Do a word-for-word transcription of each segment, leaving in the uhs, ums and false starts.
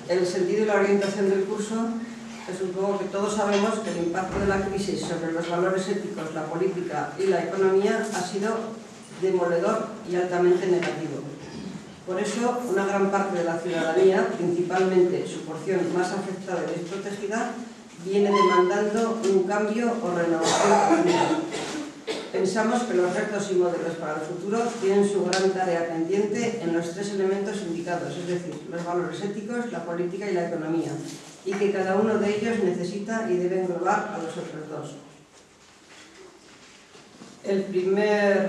el sentido y la orientación del curso, pues supongo que todos sabemos que el impacto de la crisis sobre los valores éticos, la política y la economía ha sido demoledor y altamente negativo. Por eso, una gran parte de la ciudadanía, principalmente su porción más afectada y desprotegida, viene demandando un cambio o renovación profunda. Pensamos que los retos y modelos para el futuro tienen su gran tarea pendiente en los tres elementos indicados, es decir, los valores éticos, la política y la economía, y que cada uno de ellos necesita y debe englobar a los otros dos. El primer,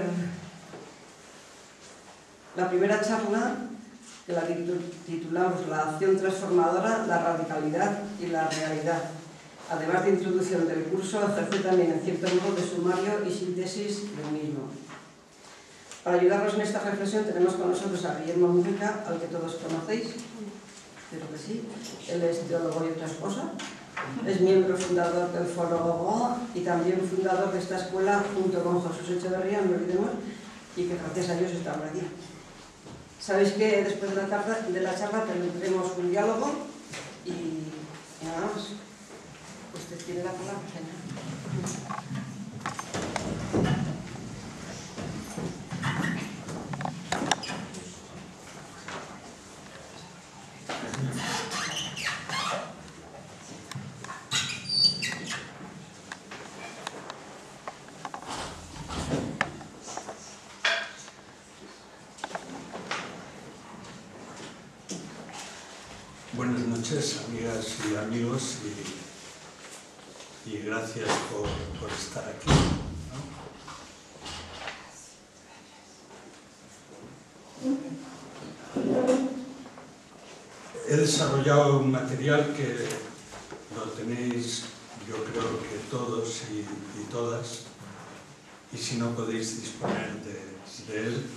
la primera charla, que la titulamos La acción transformadora, la radicalidad y la realidad. Además de introducción del curso, ejerce también en cierto modo de sumario y síntesis del mismo. Para ayudarnos en esta reflexión tenemos con nosotros a Guillermo Mujica, al que todos conocéis, creo que sí. Él es teólogo y otra cosa. Es miembro fundador del Foro Gogoa y también fundador de esta escuela junto con Jesús Echeverría, no olvidemos, y que gracias a Dios estamos aquí. Sabéis que después de la charla, de la charla tendremos un diálogo y, y nada más. Usted tiene la palabra, señor. Buenas noches, amigas y amigos, y, y gracias por, por estar aquí, ¿no? He desarrollado un material que lo tenéis, yo creo que todos y, y todas, y si no podéis disponer de, de él.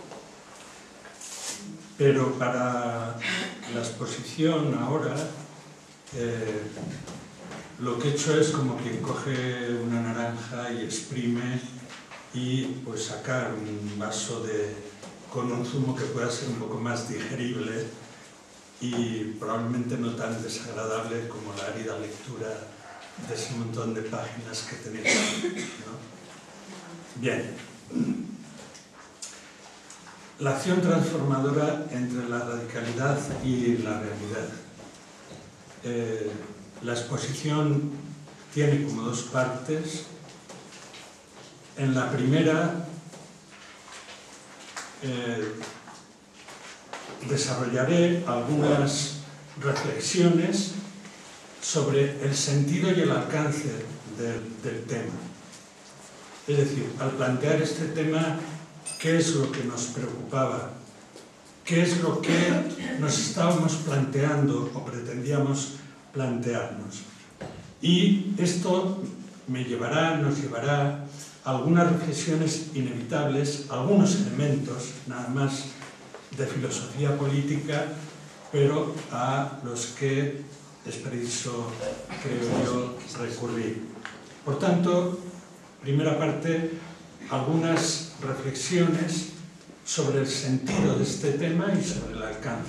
Pero para la exposición ahora, eh, lo que he hecho es como quien coge una naranja y exprime y pues sacar un vaso de, con un zumo que pueda ser un poco más digerible y probablemente no tan desagradable como la árida lectura de ese montón de páginas que tenéis aquí, ¿no? Bien. La acción transformadora entre la radicalidad y la realidad. Eh, la exposición tiene como dos partes. En la primera eh, desarrollaré algunas reflexiones sobre el sentido y el alcance del, del tema. Es decir, al plantear este tema, ¿qué es lo que nos preocupaba? ¿Qué es lo que nos estábamos planteando o pretendíamos plantearnos? Y esto me llevará, nos llevará a algunas reflexiones inevitables, algunos elementos, nada más, de filosofía política, pero a los que es preciso, creo yo, recurrir. Por tanto, primera parte, algunas reflexiones sobre el sentido de este tema y sobre el alcance.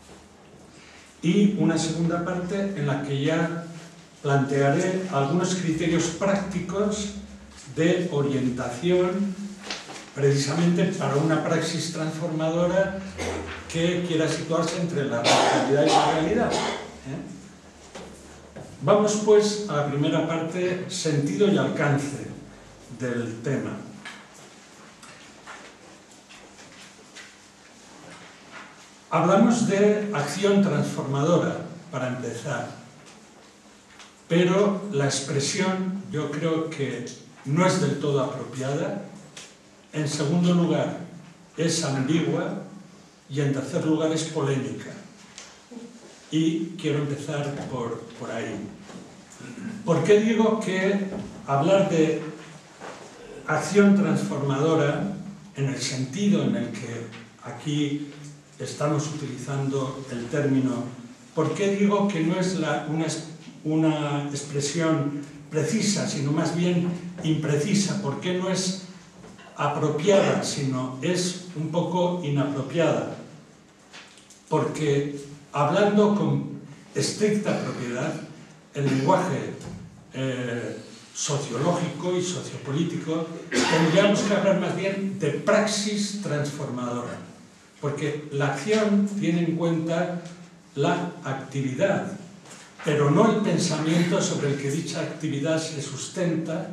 Y una segunda parte en la que ya plantearé algunos criterios prácticos de orientación precisamente para una praxis transformadora que quiera situarse entre la radicalidad y la realidad. ¿Eh? Vamos pues a la primera parte, sentido y alcance del tema. Hablamos de acción transformadora, para empezar, pero la expresión yo creo que no es del todo apropiada. En segundo lugar, es ambigua y en tercer lugar es polémica. Y quiero empezar por, por ahí. ¿Por qué digo que hablar de acción transformadora, en el sentido en el que aquí estamos utilizando el término, por qué digo que no es la, una, una expresión precisa, sino más bien imprecisa? ¿Por qué no es apropiada, sino es un poco inapropiada? Porque hablando con estricta propiedad, el lenguaje eh, sociológico y sociopolítico, tendríamos que hablar más bien de praxis transformadora, porque la acción tiene en cuenta la actividad, pero no el pensamiento sobre el que dicha actividad se sustenta,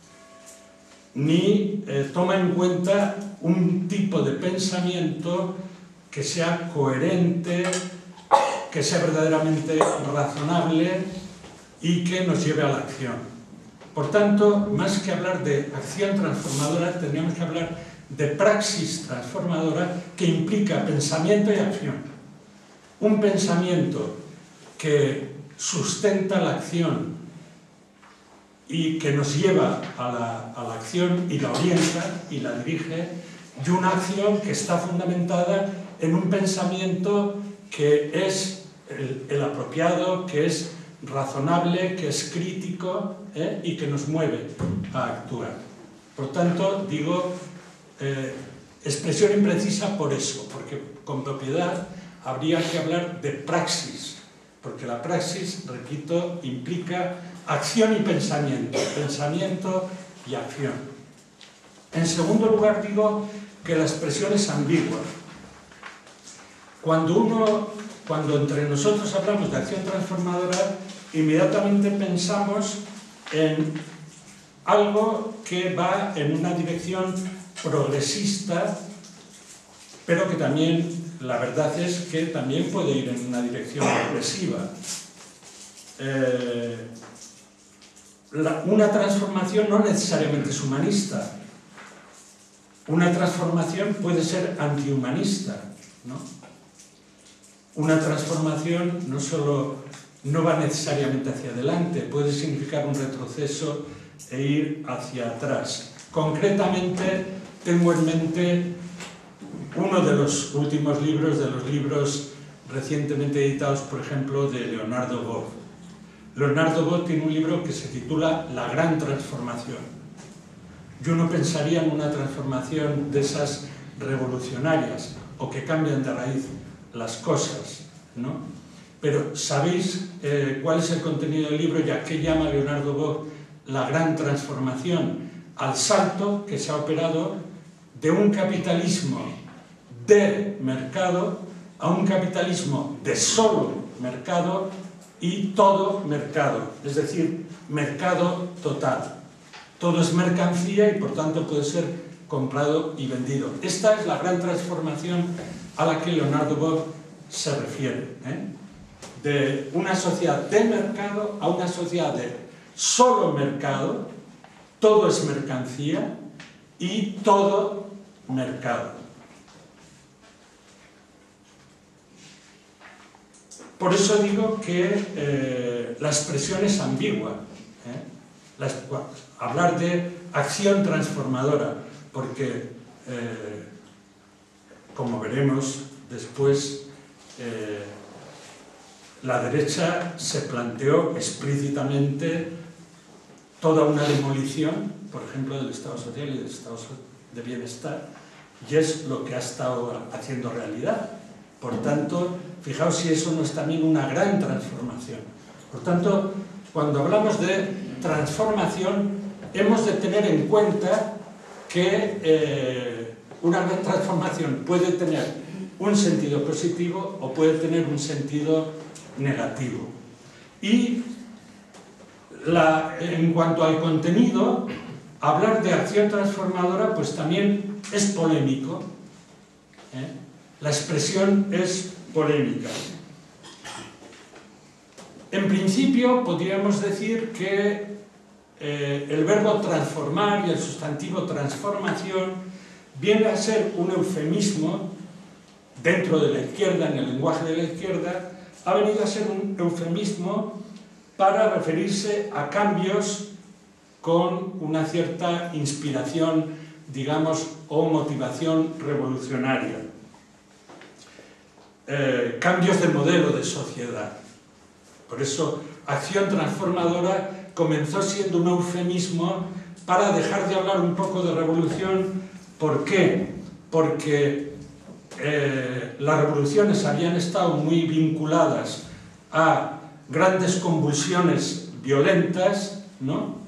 ni eh, toma en cuenta un tipo de pensamiento que sea coherente, que sea verdaderamente razonable y que nos lleve a la acción. Por tanto, más que hablar de acción transformadora, tendríamos que hablar de praxis transformadora que implica pensamiento y acción. Un pensamiento que sustenta la acción y que nos lleva a la, a la acción y la orienta y la dirige, y una acción que está fundamentada en un pensamiento que es el, el apropiado, que es razonable, que es crítico ¿eh? y que nos mueve a actuar. Por tanto, digo, eh, expresión imprecisa por eso, porque con propiedad habría que hablar de praxis, porque la praxis, repito, implica acción y pensamiento, pensamiento y acción. En segundo lugar, digo que la expresión es ambigua. Cuando uno, cuando entre nosotros hablamos de acción transformadora, inmediatamente pensamos en algo que va en una dirección progresista, pero que también, la verdad es que también puede ir en una dirección regresiva. Eh, la, una transformación no necesariamente es humanista. Una transformación puede ser antihumanista, ¿no? Una transformación no solo no va necesariamente hacia adelante, puede significar un retroceso e ir hacia atrás. Concretamente, tengo en mente uno de los últimos libros, de los libros recientemente editados, por ejemplo, de Leonardo Boff. Leonardo Boff tiene un libro que se titula La Gran Transformación. Yo no pensaría en una transformación de esas revolucionarias o que cambian de raíz las cosas, ¿no? Pero ¿sabéis eh, cuál es el contenido del libro y a qué llama Leonardo Boff la gran transformación? Al salto que se ha operado de un capitalismo de mercado a un capitalismo de solo mercado y todo mercado, es decir, mercado total. Todo es mercancía y por tanto puede ser comprado y vendido. Esta es la gran transformación a la que Leonardo Boff se refiere, ¿eh? De una sociedad de mercado a una sociedad de solo mercado, todo es mercancía y todo mercado. Por eso digo que eh, la expresión es ambigua, ¿eh? La, hablar de acción transformadora, porque eh, como veremos después, eh, la derecha se planteó explícitamente toda una demolición, por ejemplo, del Estado social y del Estado de bienestar, y es lo que ha estado haciendo realidad. Por tanto, fijaos si eso no es también una gran transformación. Por tanto, cuando hablamos de transformación, hemos de tener en cuenta que eh, una gran transformación puede tener un sentido positivo o puede tener un sentido negativo. Y la, en cuanto al contenido, hablar de acción transformadora pues también es polémico, ¿eh? La expresión es polémica. En principio podríamos decir que eh, el verbo transformar y el sustantivo transformación viene a ser un eufemismo dentro de la izquierda, en el lenguaje de la izquierda, ha venido a ser un eufemismo para referirse a cambios con una cierta inspiración, digamos, o motivación revolucionaria. Eh, cambios de modelo de sociedad. Por eso, acción transformadora comenzó siendo un eufemismo para dejar de hablar un poco de revolución. ¿Por qué? Porque eh, las revoluciones habían estado muy vinculadas a grandes convulsiones violentas, ¿no?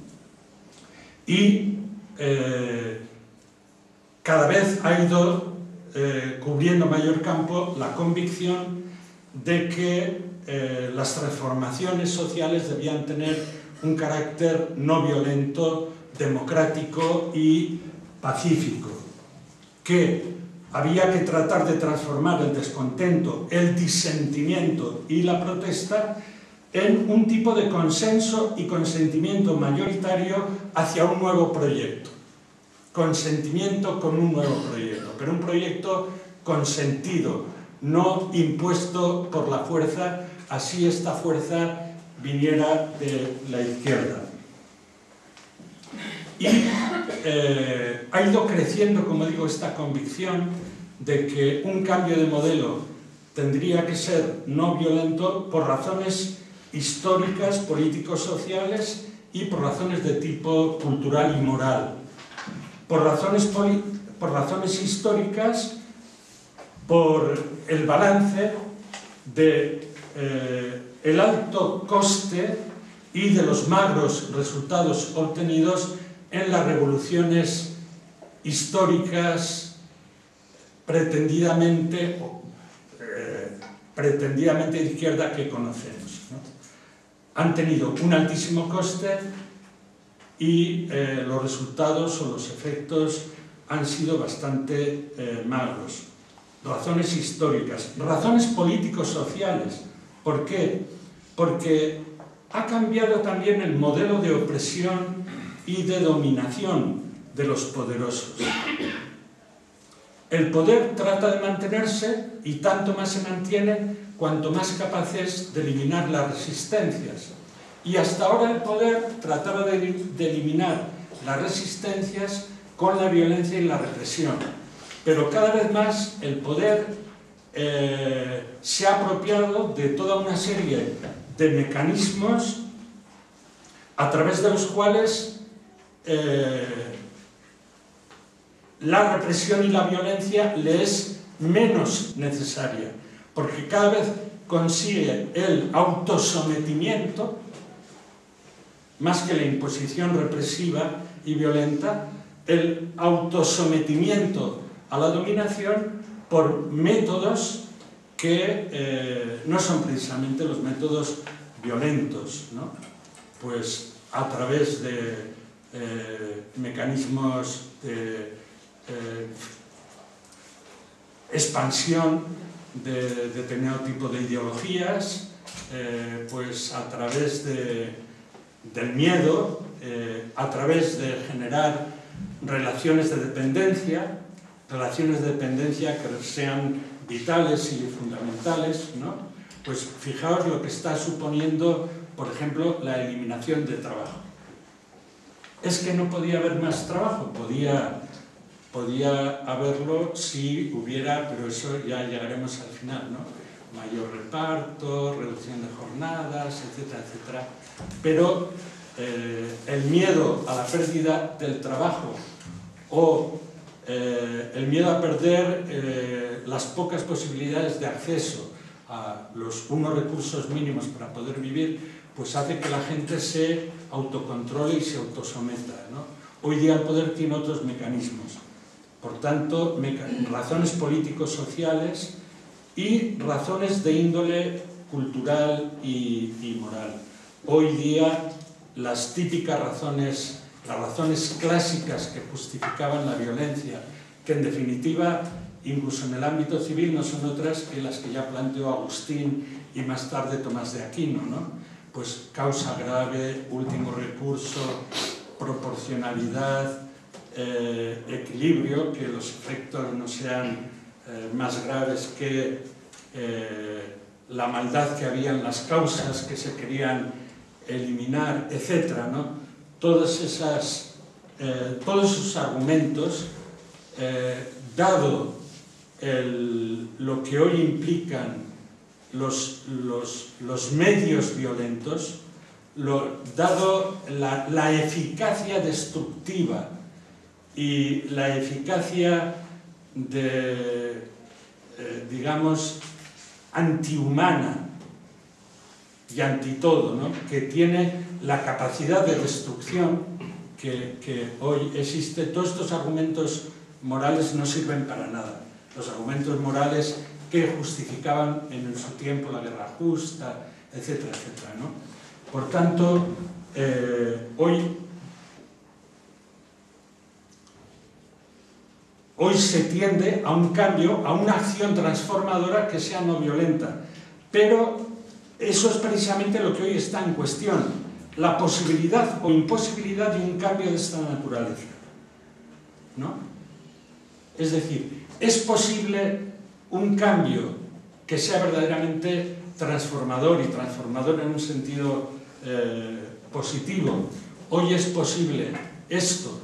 Y eh, cada vez ha ido eh, cubriendo mayor campo la convicción de que eh, las transformaciones sociales debían tener un carácter no violento, democrático y pacífico, que había que tratar de transformar el descontento, el disentimiento y la protesta en un tipo de consenso y consentimiento mayoritario hacia un nuevo proyecto. Consentimiento con un nuevo proyecto, pero un proyecto consentido, no impuesto por la fuerza, así esta fuerza viniera de la izquierda. Y eh, ha ido creciendo, como digo, esta convicción de que un cambio de modelo tendría que ser no violento por razones históricas, políticos-sociales y por razones de tipo cultural y moral. Por razones, por razones históricas, por el balance de eh, el alto coste y de los magros resultados obtenidos en las revoluciones históricas pretendidamente, eh, pretendidamente de izquierda que conocemos, ¿no? Han tenido un altísimo coste y eh, los resultados o los efectos han sido bastante eh, magros. Razones históricas, razones políticos-sociales. ¿Por qué? Porque ha cambiado también el modelo de opresión y de dominación de los poderosos. El poder trata de mantenerse y tanto más se mantiene cuanto más capaz es de eliminar las resistencias. Y hasta ahora el poder trataba de, de eliminar las resistencias con la violencia y la represión. Pero cada vez más el poder eh, se ha apropiado de toda una serie de mecanismos a través de los cuales eh, la represión y la violencia le es menos necesaria, porque cada vez consigue el autosometimiento más que la imposición represiva y violenta, el autosometimiento a la dominación por métodos que eh, no son precisamente los métodos violentos, ¿no? Pues a través de eh, mecanismos de eh, expansión de determinado tipo de ideologías, eh, pues a través de, del miedo, eh, a través de generar relaciones de dependencia, relaciones de dependencia que sean vitales y fundamentales, ¿no? Pues fijaos lo que está suponiendo, por ejemplo, la eliminación de trabajo. Es que no podía haber más trabajo, podía, podía haberlo si hubiera, pero eso ya llegaremos al final, ¿no? Mayor reparto, reducción de jornadas, etcétera, etcétera. Pero eh, el miedo a la pérdida del trabajo o eh, el miedo a perder eh, las pocas posibilidades de acceso a los unos recursos mínimos para poder vivir, pues hace que la gente se autocontrole y se autosometa, ¿no? Hoy día el poder tiene otros mecanismos. Por tanto, razones políticos-sociales y razones de índole cultural y, y moral. Hoy día las típicas razones, las razones clásicas que justificaban la violencia, que en definitiva, incluso en el ámbito civil, no son otras que las que ya planteó Agustín y más tarde Tomás de Aquino, ¿no? Pues causa grave, último recurso, proporcionalidad, eh, equilibrio, que los efectos no sean eh, más graves que eh, la maldad que había en las causas que se querían eliminar, etcétera, ¿no? Todas esas, eh, todos esos argumentos, eh, dado el, lo que hoy implican los, los, los medios violentos, lo, dado la, la eficacia destructiva y la eficacia de, eh, digamos, antihumana y anti todo, ¿no? Que tiene la capacidad de destrucción que, que hoy existe. Todos estos argumentos morales no sirven para nada. Los argumentos morales que justificaban en su tiempo la guerra justa, etcétera, etcétera, ¿no? Por tanto, eh, hoy, hoy se tiende a un cambio, a una acción transformadora que sea no violenta. Pero eso es precisamente lo que hoy está en cuestión, la posibilidad o imposibilidad de un cambio de esta naturaleza, ¿no? Es decir, ¿es posible un cambio que sea verdaderamente transformador y transformador en un sentido eh, positivo? Hoy es posible esto.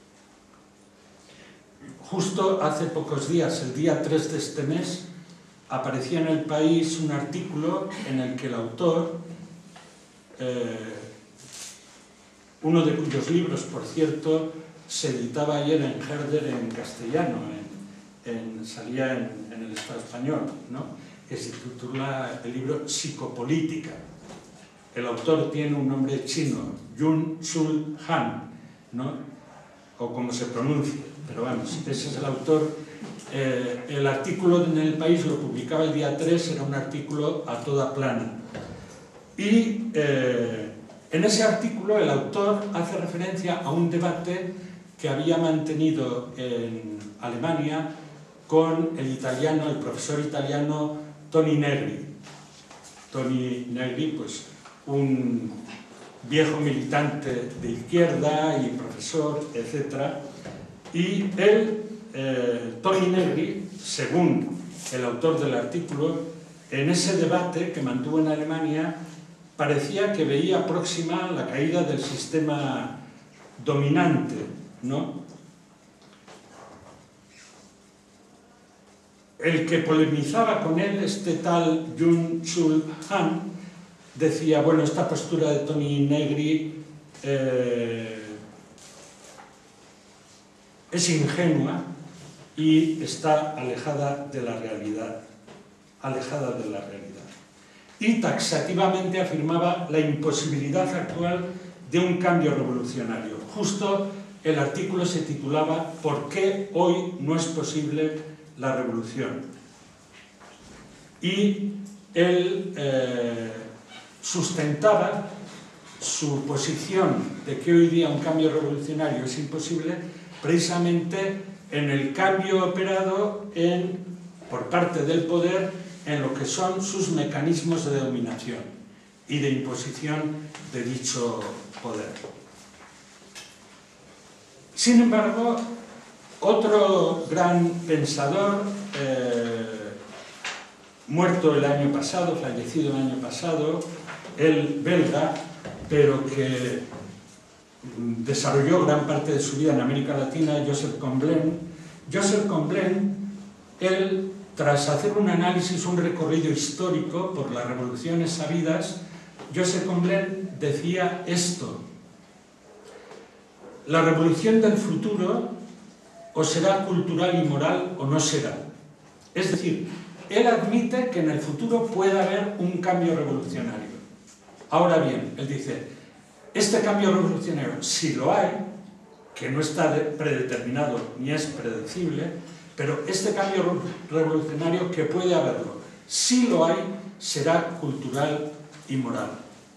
Justo hace pocos días, el día tres de este mes, aparecía en El País un artículo en el que el autor, eh, uno de cuyos libros, por cierto, se editaba ayer en Herder en castellano, en, en, salía en, en el Estado español, ¿no? Que se titula el libro Psicopolítica. El autor tiene un nombre chino, Jun Chul Han, ¿no? O como se pronuncie, pero vamos, ese es el autor. Eh, el artículo en El País lo publicaba el día tres, era un artículo a toda plana. Y eh, en ese artículo el autor hace referencia a un debate que había mantenido en Alemania con el italiano, el profesor italiano Toni Negri. Toni Negri, pues un viejo militante de izquierda y profesor, etcétera. Y él, eh, Toni Negri, según el autor del artículo, en ese debate que mantuvo en Alemania, parecía que veía próxima la caída del sistema dominante, ¿no? El que polemizaba con él, este tal Jun Chul Han, decía, bueno, esta postura de Toni Negri eh, es ingenua y está alejada de la realidad, alejada de la realidad. Y taxativamente afirmaba la imposibilidad actual de un cambio revolucionario. Justo el artículo se titulaba ¿Por qué hoy no es posible la revolución? Y él eh, sustentaba su posición de que hoy día un cambio revolucionario es imposible precisamente en el cambio operado en, por parte del poder en lo que son sus mecanismos de dominación y de imposición de dicho poder. Sin embargo, otro gran pensador, eh, muerto el año pasado, fallecido el año pasado, el belga, pero que desarrolló gran parte de su vida en América Latina, Joseph Comblaine. Joseph Comblaine, él, tras hacer un análisis, un recorrido histórico por las revoluciones sabidas, Joseph Comblaine decía esto: la revolución del futuro o será cultural y moral o no será. Es decir, él admite que en el futuro puede haber un cambio revolucionario. Ahora bien, él dice, este cambio revolucionario, si lo hay, que no está predeterminado ni es predecible, pero este cambio revolucionario que puede haberlo, si lo hay, será cultural y moral.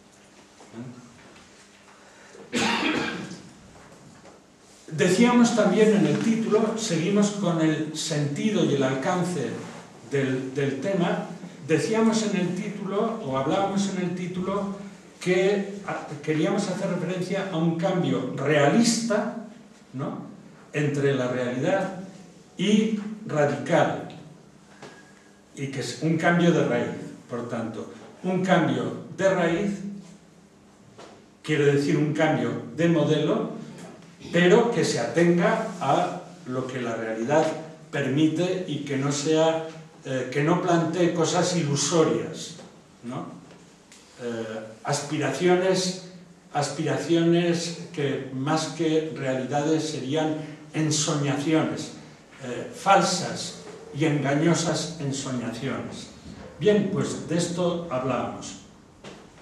Decíamos también en el título, seguimos con el sentido y el alcance del, del tema, decíamos en el título, o hablábamos en el título, que queríamos hacer referencia a un cambio realista, ¿no?, entre la realidad y radical, y que es un cambio de raíz. Por tanto, un cambio de raíz quiere decir un cambio de modelo, pero que se atenga a lo que la realidad permite y que no sea, eh, que no plantee cosas ilusorias, ¿no? Eh, aspiraciones, aspiraciones que más que realidades serían ensoñaciones, eh, falsas y engañosas ensoñaciones. Bien, pues de esto hablábamos.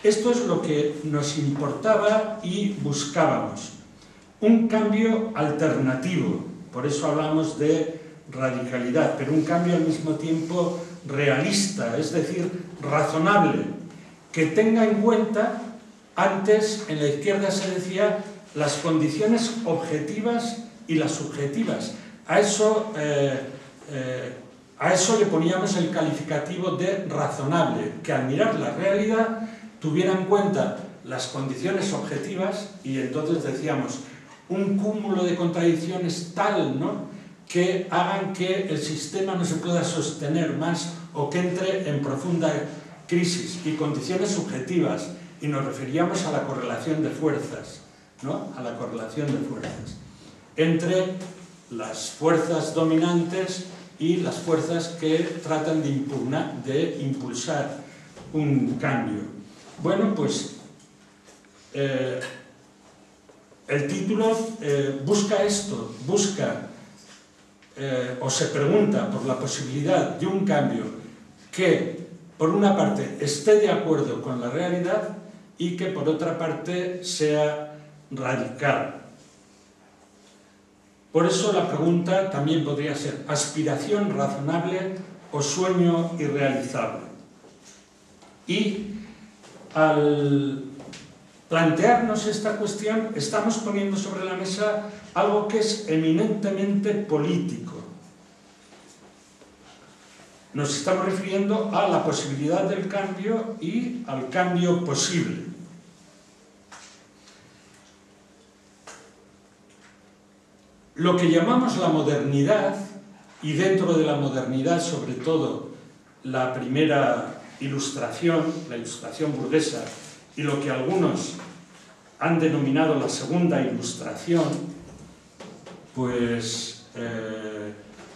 Esto es lo que nos importaba y buscábamos. Un cambio alternativo, por eso hablamos de radicalidad, pero un cambio al mismo tiempo realista, es decir, razonable, que tenga en cuenta, antes en la izquierda se decía, las condiciones objetivas y las subjetivas. A eso, eh, eh, a eso le poníamos el calificativo de razonable, que al mirar la realidad tuviera en cuenta las condiciones objetivas, y entonces decíamos un cúmulo de contradicciones tal, ¿no?, que hagan que el sistema no se pueda sostener más o que entre en profunda crisis, y condiciones subjetivas, y nos referíamos a la correlación de fuerzas, ¿no?, a la correlación de fuerzas entre las fuerzas dominantes y las fuerzas que tratan de, impugnar, de impulsar un cambio. Bueno, pues eh, el título eh, busca esto, busca eh, o se pregunta por la posibilidad de un cambio que, por una parte, esté de acuerdo con la realidad y que, por otra parte, sea radical. Por eso la pregunta también podría ser ¿aspiración razonable o sueño irrealizable? Y al plantearnos esta cuestión estamos poniendo sobre la mesa algo que es eminentemente político. Nos estamos refiriendo a la posibilidad del cambio y al cambio posible. Lo que llamamos la modernidad, y dentro de la modernidad sobre todo la primera ilustración, la ilustración burguesa, y lo que algunos han denominado la segunda ilustración, pues eh,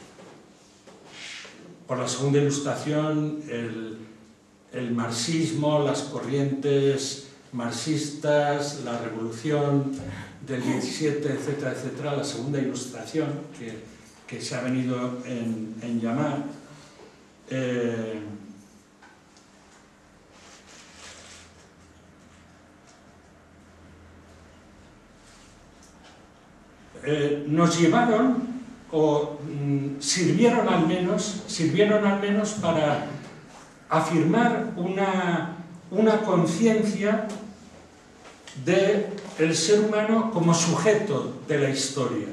por la segunda ilustración el, el marxismo, las corrientes marxistas, la revolución del diecisiete, etcétera, etcétera, la segunda ilustración que, que se ha venido en, en llamar, eh, eh, nos llevaron o mm, sirvieron al menos, sirvieron al menos para afirmar una, una conciencia del ser humano como sujeto de la historia.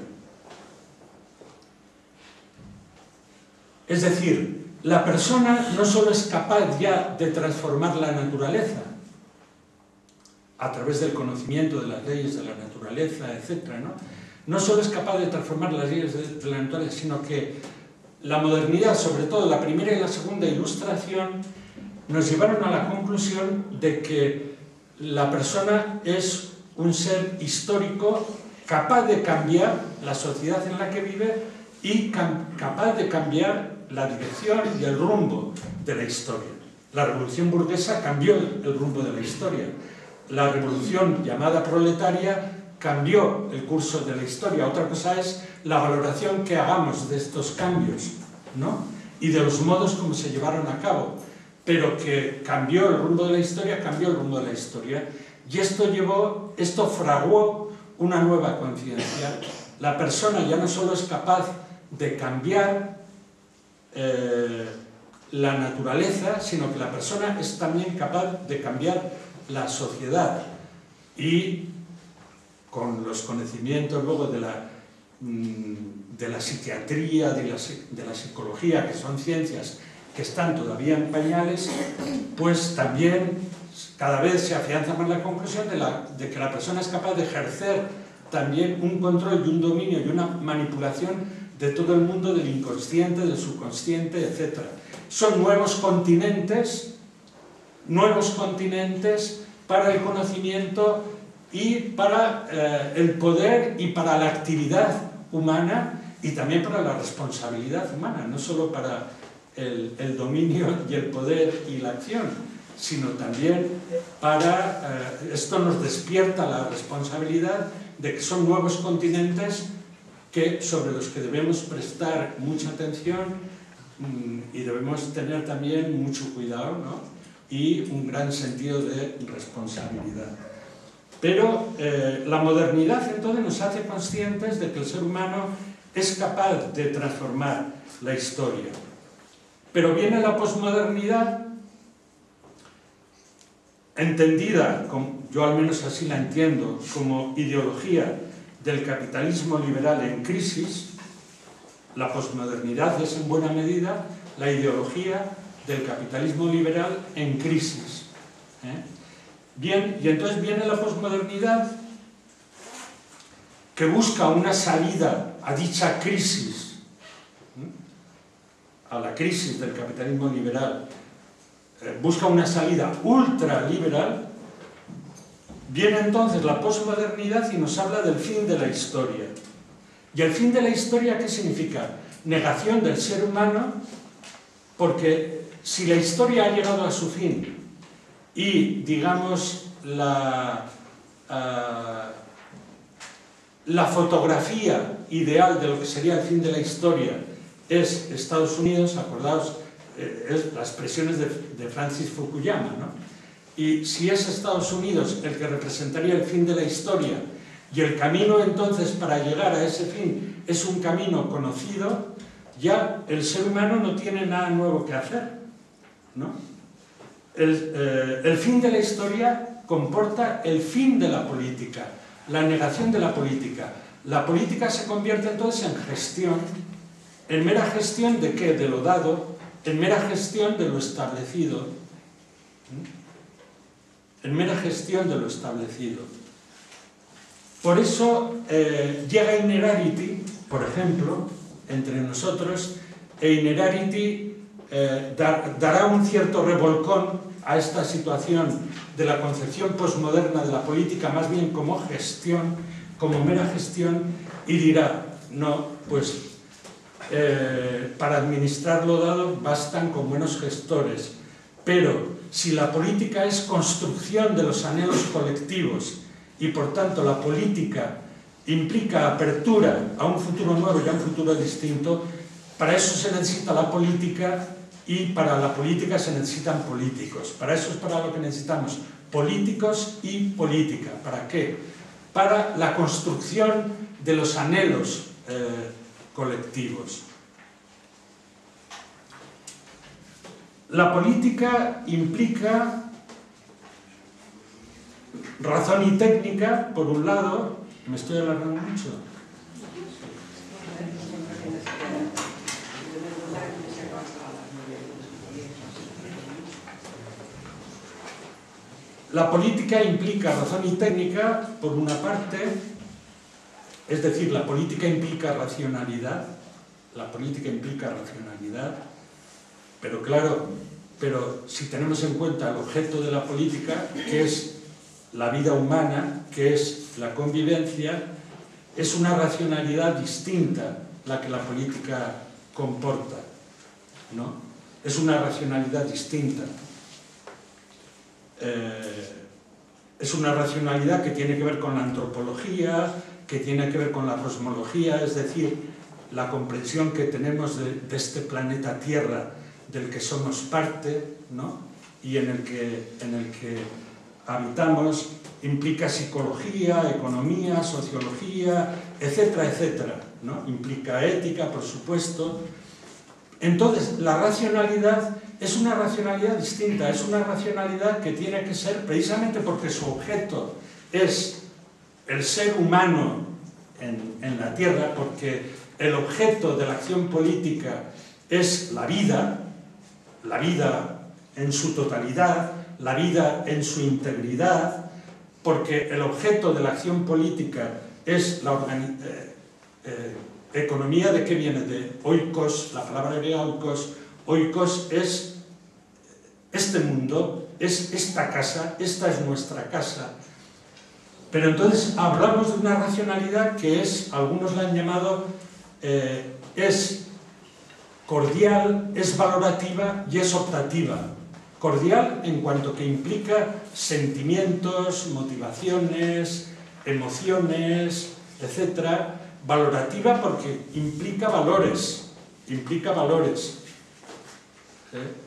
Es decir, la persona no solo es capaz ya de transformar la naturaleza a través del conocimiento de las leyes de la naturaleza, etcétera, ¿no? No solo es capaz de transformar las leyes de la naturaleza, sino que la modernidad, sobre todo la primera y la segunda ilustración, nos llevaron a la conclusión de que la persona es un ser histórico capaz de cambiar la sociedad en la que vive y capaz de cambiar la dirección y el rumbo de la historia. La revolución burguesa cambió el rumbo de la historia. La revolución llamada proletaria cambió el curso de la historia. Otra cosa es la valoración que hagamos de estos cambios, ¿no?, y de los modos como se llevaron a cabo. Pero que cambió el rumbo de la historia, cambió el rumbo de la historia. Y esto llevó, esto fraguó una nueva conciencia. La persona ya no solo es capaz de cambiar eh, la naturaleza, sino que la persona es también capaz de cambiar la sociedad. Y con los conocimientos luego de la, de la psiquiatría, de la, de la psicología, que son ciencias que están todavía en pañales, pues también cada vez se afianza más la conclusión de, la, de que la persona es capaz de ejercer también un control y un dominio y una manipulación de todo el mundo, del inconsciente, del subconsciente, etcétera. Son nuevos continentes, nuevos continentes para el conocimiento y para eh, el poder y para la actividad humana y también para la responsabilidad humana, no solo para el, el dominio y el poder y la acción, sino también para... Eh, esto nos despierta la responsabilidad de que son nuevos continentes que, sobre los que debemos prestar mucha atención mmm, y debemos tener también mucho cuidado, ¿no? y un gran sentido de responsabilidad. Pero eh, la modernidad entonces nos hace conscientes de que el ser humano es capaz de transformar la historia. Pero viene la posmodernidad, entendida, como, yo al menos así la entiendo, como ideología del capitalismo liberal en crisis. La posmodernidad es en buena medida la ideología del capitalismo liberal en crisis. ¿eh? Bien, y entonces viene la posmodernidad que busca una salida a dicha crisis, ¿eh? a la crisis del capitalismo liberal, eh, busca una salida ultraliberal. Viene entonces la posmodernidad y nos habla del fin de la historia. ¿Y el fin de la historia qué significa? Negación del ser humano, porque si la historia ha llegado a su fin y, digamos, la, uh, la fotografía ideal de lo que sería el fin de la historia es Estados Unidos, acordaos, eh, es las expresiones de, de Francis Fukuyama, ¿no? Y si es Estados Unidos el que representaría el fin de la historia y el camino entonces para llegar a ese fin es un camino conocido, ya el ser humano no tiene nada nuevo que hacer, ¿no? El, eh, el fin de la historia comporta el fin de la política, la negación de la política. La política se convierte entonces en gestión, en mera gestión de qué, de lo dado, en mera gestión de lo establecido, ¿no? En mera gestión de lo establecido. Por eso eh, llega Inerarity, por ejemplo, entre nosotros, e Inerarity eh, dar, dará un cierto revolcón a esta situación de la concepción posmoderna de la política, más bien como gestión, como mera gestión, y dirá, no, pues eh, para administrar lo dado bastan con buenos gestores, pero si la política es construcción de los anhelos colectivos y por tanto la política implica apertura a un futuro nuevo y a un futuro distinto, para eso se necesita la política y para la política se necesitan políticos. Para eso es para lo que necesitamos políticos y política. ¿Para qué? Para la construcción de los anhelos eh, colectivos. La política implica razón y técnica, por un lado. ¿Me estoy alargando mucho? La política implica razón y técnica, por una parte, es decir, la política implica racionalidad, la política implica racionalidad, pero claro, pero si tenemos en cuenta el objeto de la política, que es la vida humana, que es la convivencia, es una racionalidad distinta la que la política comporta, ¿no? Es una racionalidad distinta. Eh, es una racionalidad que tiene que ver con la antropología, que tiene que ver con la cosmología, es decir, la comprensión que tenemos de, de este planeta Tierra, del que somos parte, ¿no? Y en el que, en el que habitamos, implica psicología, economía, sociología, etcétera, etcétera, ¿no? Implica ética, por supuesto. Entonces, la racionalidad es una racionalidad distinta, es una racionalidad que tiene que ser, precisamente porque su objeto es el ser humano en, en la Tierra, porque el objeto de la acción política es la vida, la vida en su totalidad, la vida en su integridad, porque el objeto de la acción política es la organi- eh, eh, economía. ¿De qué viene? De oikos, la palabra griega oikos. Oikos es este mundo, es esta casa, esta es nuestra casa. Pero entonces hablamos de una racionalidad que es, algunos la han llamado, eh, es cordial, es valorativa y es optativa. Cordial en cuanto que implica sentimientos, motivaciones, emociones, etcétera. Valorativa porque implica valores, implica valores. ¿Eh?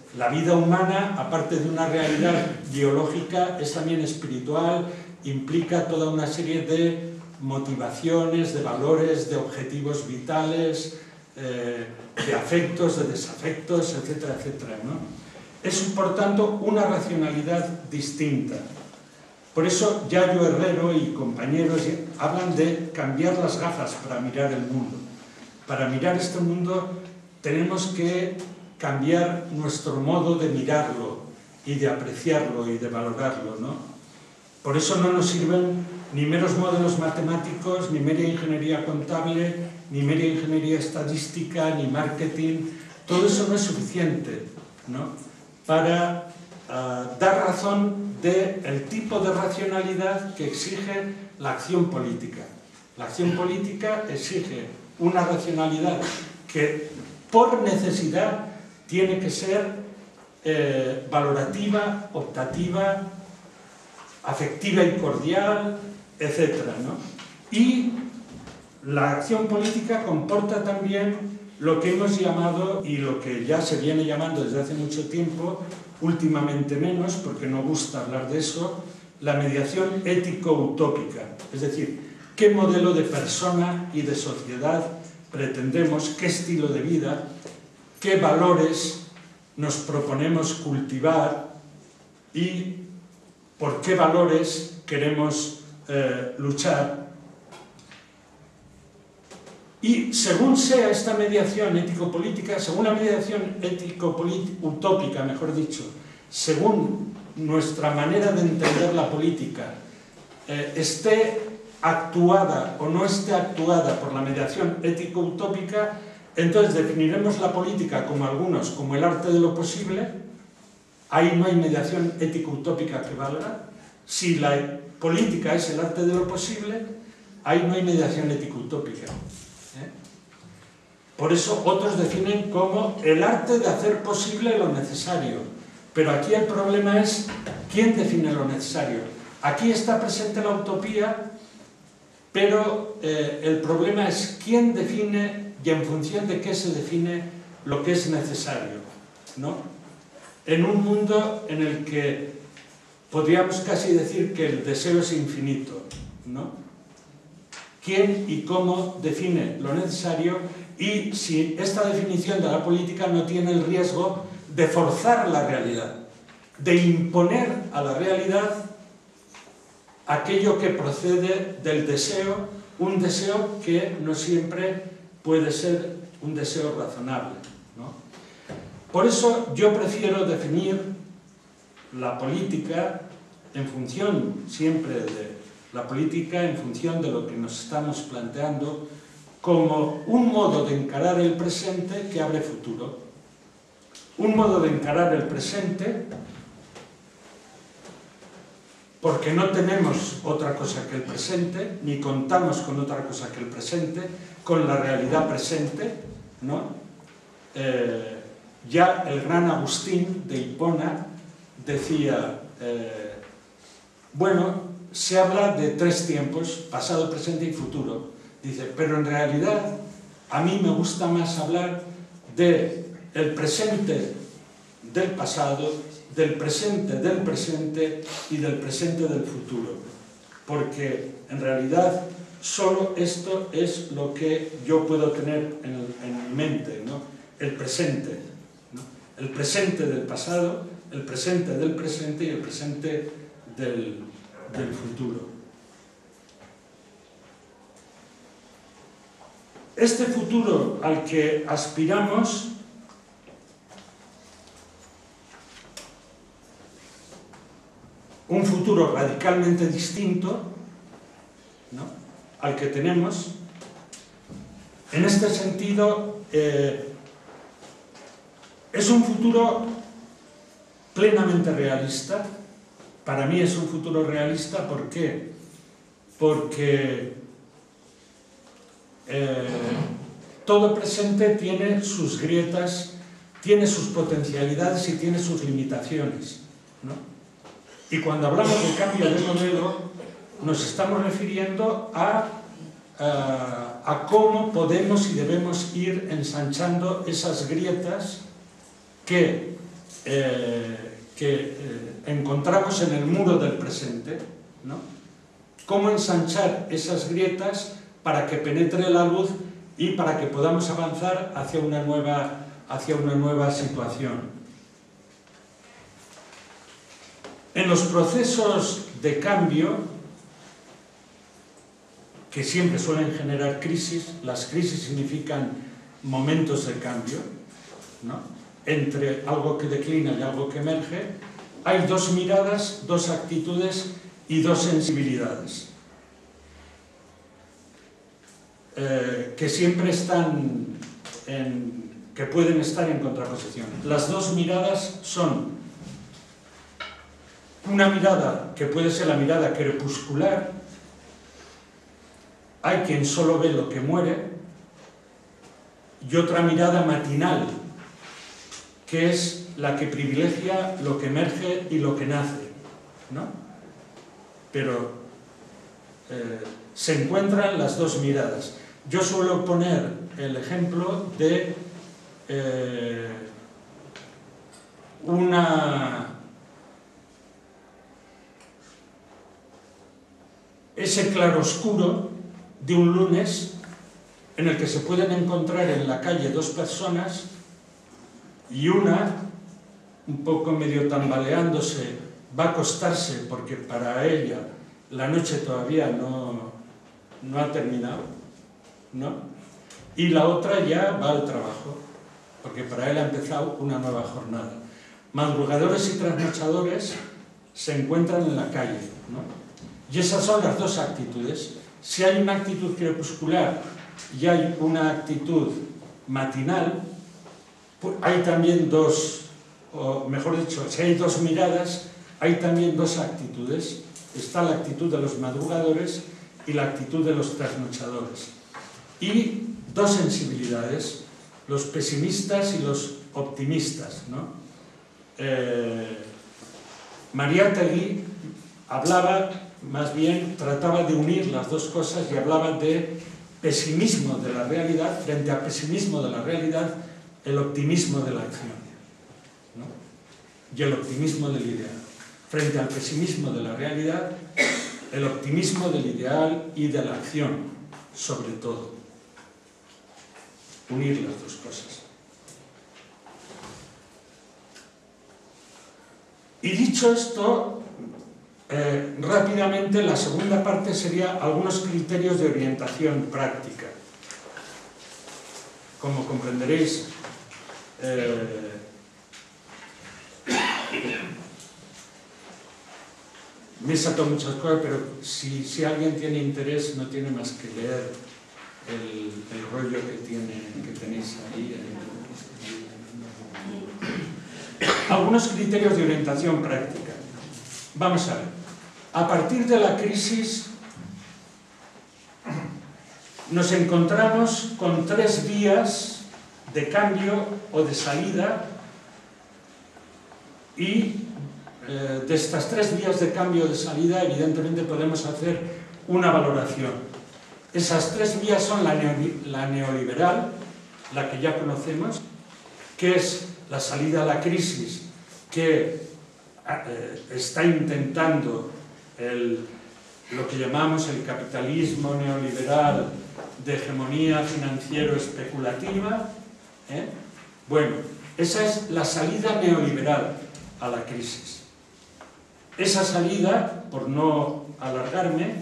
la vida humana, aparte de una realidad biológica, es también espiritual, implica toda una serie de motivaciones, de valores, de objetivos vitales, eh, de afectos, de desafectos, etcétera, etcétera, ¿no? Es, por tanto, una racionalidad distinta. Por eso, Yayo Herrero y compañeros hablan de cambiar las gafas para mirar el mundo. Para mirar este mundo tenemos que cambiar nuestro modo de mirarlo y de apreciarlo y de valorarlo, ¿no? Por eso no nos sirven ni meros modelos matemáticos, ni mera ingeniería contable, ni mera ingeniería estadística, ni marketing. Todo eso no es suficiente, ¿no?, para uh, dar razón del tipo de racionalidad que exige la acción política. La acción política exige una racionalidad que, por necesidad, tiene que ser eh, valorativa, optativa, afectiva y cordial, etcétera, ¿no? Y la acción política comporta también lo que hemos llamado, y lo que ya se viene llamando desde hace mucho tiempo, últimamente menos, porque no gusta hablar de eso, la mediación ético-utópica. Es decir, qué modelo de persona y de sociedad pretendemos, qué estilo de vida, qué valores nos proponemos cultivar y por qué valores queremos eh, luchar. Y según sea esta mediación ético-política, según la mediación ético-utópica, mejor dicho, según nuestra manera de entender la política eh, esté actuada o no esté actuada por la mediación ético-utópica, entonces definiremos la política como algunos, como el arte de lo posible. Ahí no hay mediación ético-utópica que valga. Si la política es el arte de lo posible, ahí no hay mediación ético-utópica. ¿Eh? Por eso otros definen como el arte de hacer posible lo necesario. Pero aquí el problema es quién define lo necesario. Aquí está presente la utopía, pero eh, el problema es quién define y en función de qué se define lo que es necesario, ¿no? En un mundo en el que podríamos casi decir que el deseo es infinito, ¿no? ¿Quién y cómo define lo necesario? Y si esta definición de la política no tiene el riesgo de forzar la realidad, de imponer a la realidad aquello que procede del deseo, un deseo que no siempre puede ser un deseo razonable, ¿no? Por eso yo prefiero definir la política en función siempre de la política, en función de lo que nos estamos planteando, como un modo de encarar el presente que abre futuro. Un modo de encarar el presente porque no tenemos otra cosa que el presente, ni contamos con otra cosa que el presente, con la realidad presente, ¿no? Eh, ya el gran Agustín de Hipona decía, eh, bueno, se habla de tres tiempos, pasado, presente y futuro. Dice, pero en realidad a mí me gusta más hablar de el presente del pasado, del presente del presente y del presente del futuro. Porque en realidad solo esto es lo que yo puedo tener en, el, en mi mente, ¿no? El presente, ¿no? El presente del pasado, el presente del presente y el presente del, del futuro. Este futuro al que aspiramos un futuro radicalmente distinto, ¿no?, al que tenemos. En este sentido, eh, es un futuro plenamente realista. Para mí es un futuro realista, ¿por qué? Porque eh, todo presente tiene sus grietas, tiene sus potencialidades y tiene sus limitaciones, ¿no? Y cuando hablamos de cambio de modelo, nos estamos refiriendo a, a, a cómo podemos y debemos ir ensanchando esas grietas que eh, que eh, encontramos en el muro del presente, ¿no? Cómo ensanchar esas grietas para que penetre la luz y para que podamos avanzar hacia una nueva, hacia una nueva situación. En los procesos de cambio, que siempre suelen generar crisis, las crisis significan momentos de cambio, ¿no? Entre algo que declina y algo que emerge, hay dos miradas, dos actitudes y dos sensibilidades, eh, que siempre están, en, que pueden estar en contraposición. Las dos miradas son una mirada que puede ser la mirada crepuscular. Hay quien solo ve lo que muere, y otra mirada matinal, que es la que privilegia lo que emerge y lo que nace, ¿no? Pero eh, se encuentran las dos miradas. Yo suelo poner el ejemplo de eh, una... ese claroscuro de un lunes en el que se pueden encontrar en la calle dos personas y una, un poco medio tambaleándose, va a acostarse porque para ella la noche todavía no, no ha terminado, ¿no? Y la otra ya va al trabajo porque para él ha empezado una nueva jornada. Madrugadores y trasnochadores se encuentran en la calle, ¿no? Y esas son las dos actitudes. Si hay una actitud crepuscular y hay una actitud matinal, pues hay también dos, o mejor dicho, si hay dos miradas, hay también dos actitudes. Está la actitud de los madrugadores y la actitud de los trasnochadores. Y dos sensibilidades, los pesimistas y los optimistas, ¿no? Eh, Mariátegui hablaba, más bien trataba de unir las dos cosas y hablaba de pesimismo de la realidad frente a pesimismo de la realidad, el optimismo de la acción, ¿no? Y el optimismo del ideal. Frente al pesimismo de la realidad, el optimismo del ideal y de la acción, sobre todo. Unir las dos cosas. Y dicho esto, Eh, rápidamente la segunda parte sería algunos criterios de orientación práctica. Como comprenderéis, eh, me he saltado muchas cosas, pero si, si alguien tiene interés no tiene más que leer el, el rollo que, tiene, que tenéis ahí. Algunos criterios de orientación práctica. Vamos a ver, a partir de la crisis nos encontramos con tres vías de cambio o de salida y eh, de estas tres vías de cambio o de salida evidentemente podemos hacer una valoración. Esas tres vías son la, neo, la neoliberal, la que ya conocemos, que es la salida a la crisis que está intentando el, lo que llamamos el capitalismo neoliberal de hegemonía financiero-especulativa, ¿eh? Bueno, esa es la salida neoliberal a la crisis. Esa salida, por no alargarme,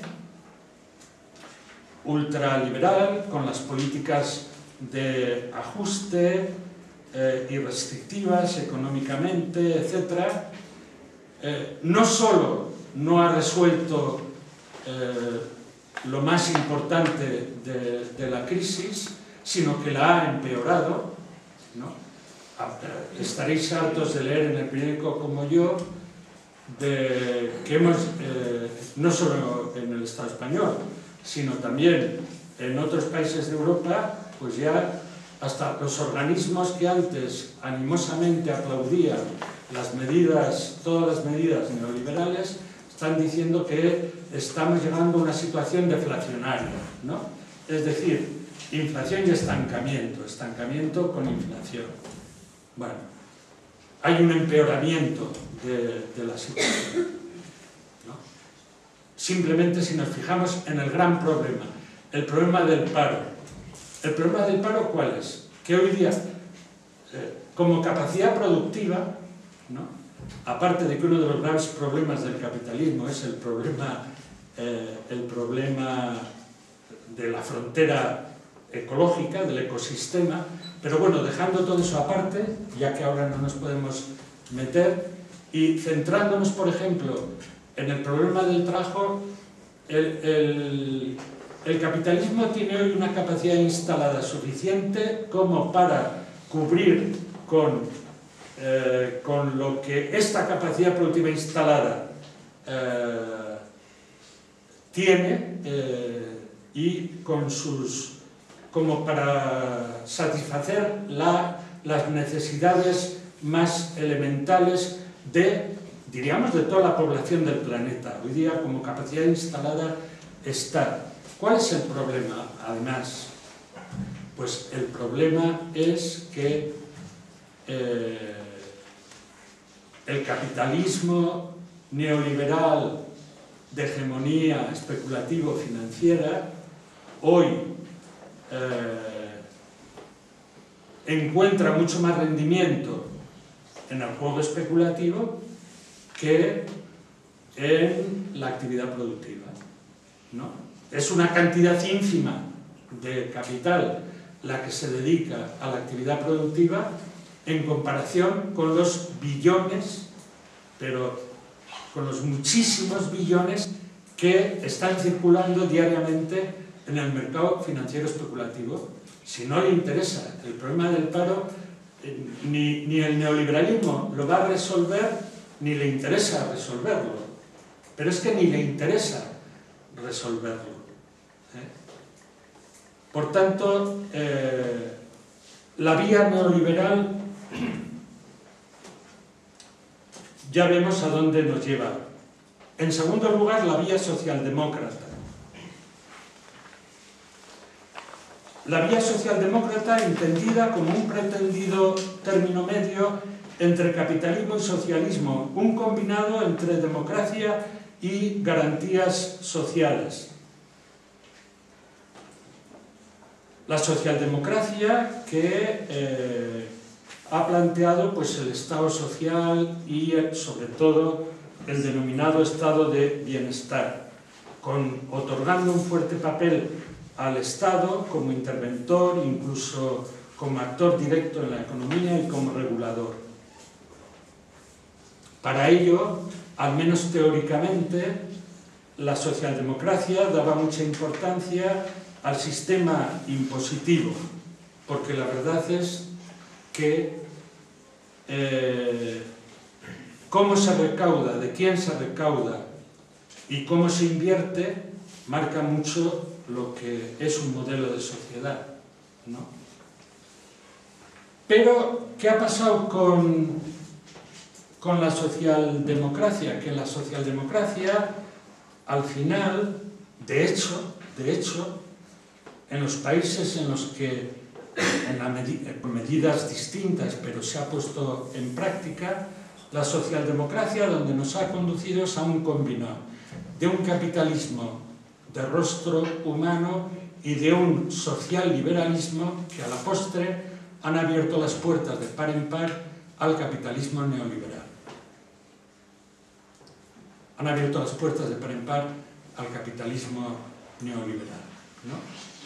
ultraliberal, con las políticas de ajuste eh, y restrictivas económicamente, etcétera, Eh, no solo no ha resuelto eh, lo más importante de, de la crisis, sino que la ha empeorado, ¿no? Estaréis hartos de leer en el periódico como yo de que hemos, eh, no solo en el Estado español, sino también en otros países de Europa, pues ya hasta los organismos que antes animosamente aplaudían las medidas, todas las medidas neoliberales, están diciendo que estamos llegando a una situación deflacionaria, ¿no? Es decir, inflación y estancamiento, estancamiento con inflación. Bueno, hay un empeoramiento de, de la situación, ¿no? Simplemente si nos fijamos en el gran problema, el problema del paro. ¿El problema del paro cuál es? Que hoy día, eh, como capacidad productiva, ¿no? Aparte de que uno de los graves problemas del capitalismo es el problema, eh, el problema de la frontera ecológica, del ecosistema, pero bueno, dejando todo eso aparte, ya que ahora no nos podemos meter, y centrándonos, por ejemplo, en el problema del trabajo, el, el, el capitalismo tiene hoy una capacidad instalada suficiente como para cubrir con, eh, con lo que esta capacidad productiva instalada eh, tiene eh, y con sus como para satisfacer la, las necesidades más elementales de, diríamos, de toda la población del planeta. Hoy día, como capacidad instalada, está. ¿Cuál es el problema, además? Pues el problema es que eh, el capitalismo neoliberal de hegemonía especulativo-financiera hoy Eh, encuentra mucho más rendimiento en el juego especulativo que en la actividad productiva, ¿no? Es una cantidad ínfima de capital la que se dedica a la actividad productiva en comparación con los billones, pero con los muchísimos billones que están circulando diariamente en el mercado financiero especulativo. Si no le interesa el problema del paro, eh, ni, ni el neoliberalismo lo va a resolver, ni le interesa resolverlo. Pero es que ni le interesa resolverlo, ¿eh? Por tanto, eh, la vía neoliberal ya vemos a dónde nos lleva. En segundo lugar, la vía socialdemócrata. La vía socialdemócrata entendida como un pretendido término medio entre capitalismo y socialismo, un combinado entre democracia y garantías sociales. La socialdemocracia que eh, ha planteado pues, el Estado social y sobre todo el denominado Estado de bienestar, con, otorgando un fuerte papel al Estado como interventor, incluso como actor directo en la economía y como regulador. Para ello, al menos teóricamente, la socialdemocracia daba mucha importancia al sistema impositivo, porque la verdad es que eh, cómo se recauda, de quién se recauda y cómo se invierte, marca mucho lo que es un modelo de sociedad, ¿no? Pero, ¿qué ha pasado con, con la socialdemocracia? Que la socialdemocracia, al final, de hecho, de hecho, en los países en los que, en la medida, con medidas distintas, pero se ha puesto en práctica, la socialdemocracia donde nos ha conducido es a un combinado de un capitalismo de rostro humano y de un social liberalismo que a la postre han abierto las puertas de par en par al capitalismo neoliberal. Han abierto las puertas de par en par al capitalismo neoliberal, ¿no?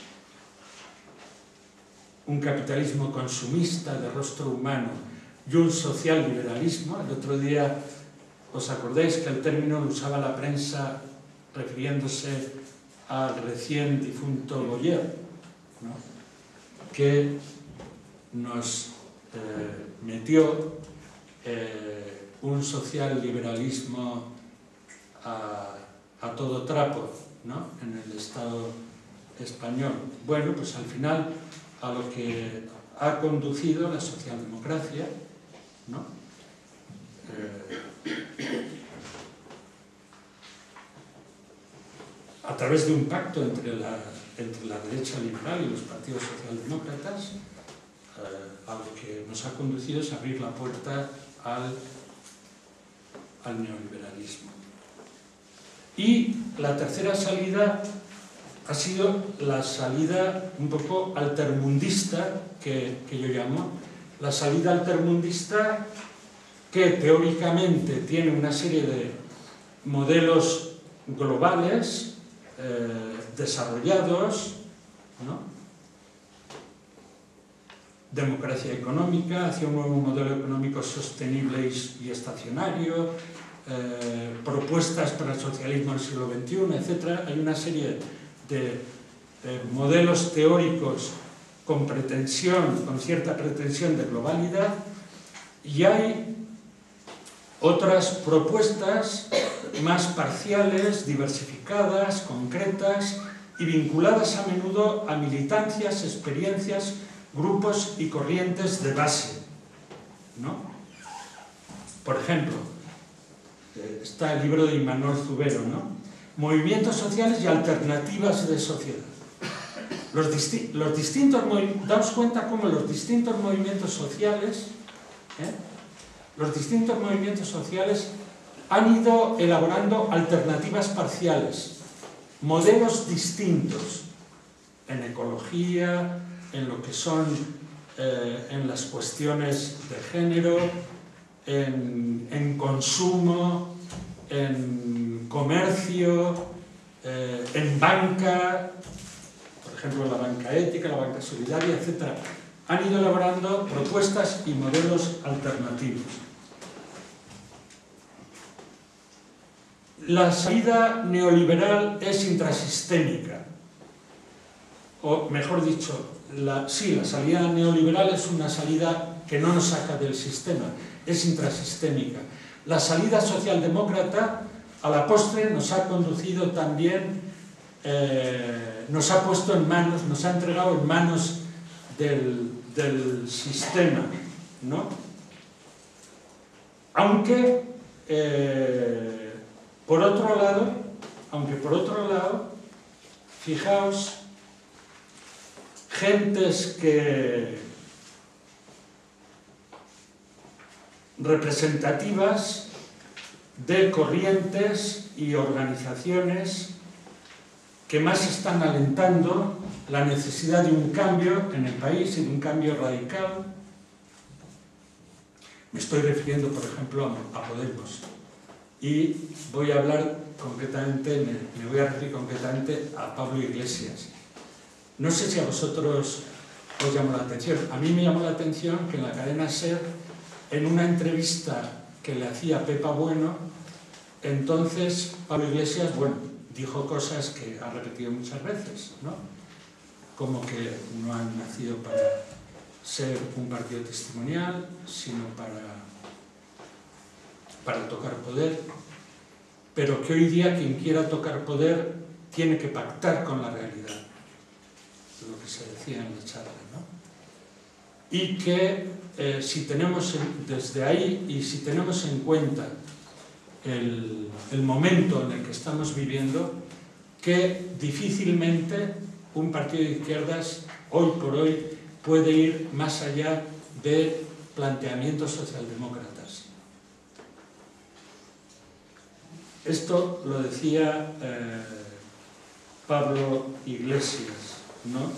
Un capitalismo consumista de rostro humano y un social liberalismo. El otro día, ¿os acordáis que el término lo usaba la prensa refiriéndose al recién difunto Boyer, ¿no? Que nos eh, metió eh, un social liberalismo a, a todo trapo, ¿no? En el Estado español. Bueno, pues al final a lo que ha conducido la socialdemocracia, ¿no? Eh, a través de un pacto entre la, entre la derecha liberal y los partidos socialdemócratas, eh, a lo que nos ha conducido es abrir la puerta al, al neoliberalismo. Y la tercera salida ha sido la salida un poco altermundista, que, que yo llamo, la salida altermundista que teóricamente tiene una serie de modelos globales, eh, desarrollados, ¿no? Democracia económica, hacia un nuevo modelo económico sostenible y, y estacionario, eh, propuestas para el socialismo del siglo veintiuno, etcétera. Hay una serie de, de modelos teóricos con pretensión, con cierta pretensión de globalidad, y hay otras propuestas más parciales, diversificadas, concretas y vinculadas a menudo a militancias, experiencias, grupos y corrientes de base, ¿no? Por ejemplo, está el libro de Imanol Zubero, ¿no? Movimientos sociales y alternativas de sociedad. Los, disti los distintos daos cuenta cómo los distintos movimientos sociales, ¿eh? los distintos movimientos sociales han ido elaborando alternativas parciales, modelos distintos en ecología, en lo que son eh, en las cuestiones de género, en, en consumo, en comercio, eh, en banca, por ejemplo la banca ética, la banca solidaria, etcétera. Han ido elaborando propuestas y modelos alternativos. La salida neoliberal es intrasistémica, o mejor dicho, la, sí, la salida neoliberal es una salida que no nos saca del sistema, es intrasistémica. La salida socialdemócrata, a la postre, nos ha conducido también, eh, nos ha puesto en manos, nos ha entregado en manos del, del sistema, ¿no? Aunque, eh, por otro lado, aunque por otro lado, fijaos, gentes que representativas de corrientes y organizaciones que más están alentando la necesidad de un cambio en el país y de un cambio radical. Me estoy refiriendo, por ejemplo, a Podemos. Y voy a hablar concretamente, me, me voy a referir concretamente a Pablo Iglesias. No sé si a vosotros os llamó la atención. A mí me llamó la atención que en la cadena SER, en una entrevista que le hacía Pepa Bueno, entonces Pablo Iglesias, bueno, dijo cosas que ha repetido muchas veces, ¿no? Como que no han nacido para ser un partido testimonial, sino para, para tocar poder, pero que hoy día quien quiera tocar poder tiene que pactar con la realidad, lo que se decía en la charla, ¿no? Y que eh, si tenemos en, desde ahí y si tenemos en cuenta el, el momento en el que estamos viviendo, que difícilmente un partido de izquierdas hoy por hoy puede ir más allá de planteamientos socialdemócratas. Esto lo decía eh, Pablo Iglesias, ¿no?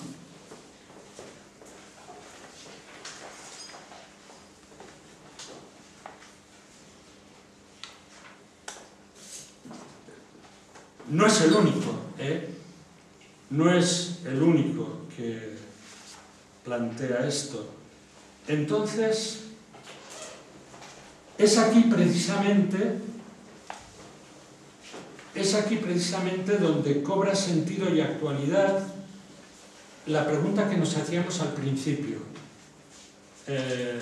No es el único, ¿eh? No es el único que plantea esto. Entonces, es aquí precisamente, es aquí precisamente donde cobra sentido y actualidad la pregunta que nos hacíamos al principio. Eh,